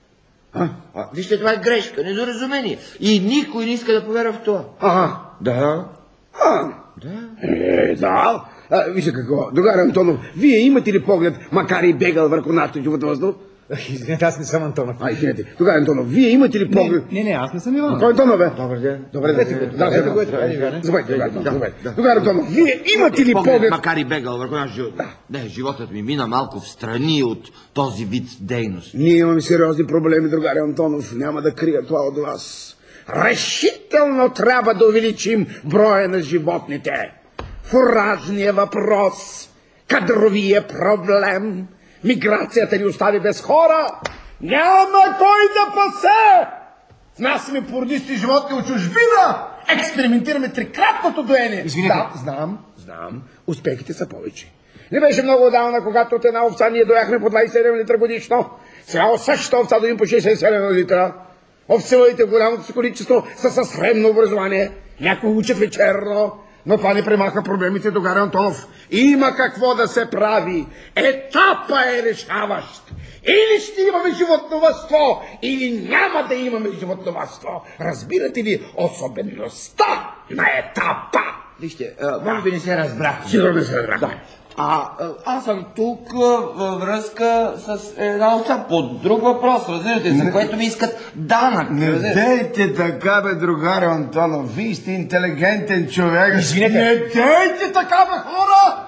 А, вижте, това е грешка, недоразумение. И никой не иска да повярва в това. Ага. Да. А, Да. Е, да. А, вижте какво. Другар Антонов, вие имате ли поглед, макар и бегал върху нашето животновъдство? Извинете, аз не съм Антонов. А, извинете. Тогава, Антонов, вие имате ли поглед? Не, не, аз не съм Иван. Кой Антонов, бе? Добър ден. Добре, да, да, да, Заповядайте, тогава, Антонов, вие имате ли Поглед, поглед? макар и бегал върху наш живот. Не, животът ми мина малко в страни от този вид дейност. Ние имаме сериозни проблеми, другар Антонов. Няма да крия това от вас. Решително трябва да увеличим броя на животните. Фуражния въпрос, кадровия проблем, миграцията ни остави без хора. Няма кой да пасе! Внасяме породисти животни от чужбина. Експериментираме трикратното доение. Извинете. Да, знам, знам. Успехите са повече. Не беше много отдавна, когато от една овца ние дояхме по двайсет и седем литра годишно. Сега от същата овца доим по шейсет и седем литра. Овцелите в голямото си количество са със средно образование. Някои учат вечерно, но това не премаха проблемите, другар Антонов. Има какво да се прави. Етапа е решаващ. Или ще имаме животновъдство, или няма да имаме животновъдство. Разбирате ли особеността на етапа? Вижте, а, може би не се разбрах. Сигурно не се разбрах. Да. А, а, аз съм тук а, във връзка с една овца по друг въпрос, разбирате, за което ми искат данък. Не дейте така, бе, другар Антонов. Вие сте интелигентен човек. Извинете. Не дейте така, бе, хора!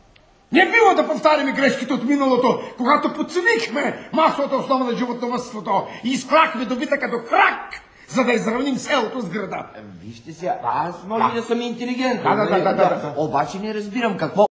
Не бива да повтаряме грешките от миналото, когато подценихме масовата основа на животновъдството и изпрахме добитъка до крак, за да изравним селото с града. Вижте сега, аз може да съм интелигентен. Да, да, да, да, да. Обаче не разбирам какво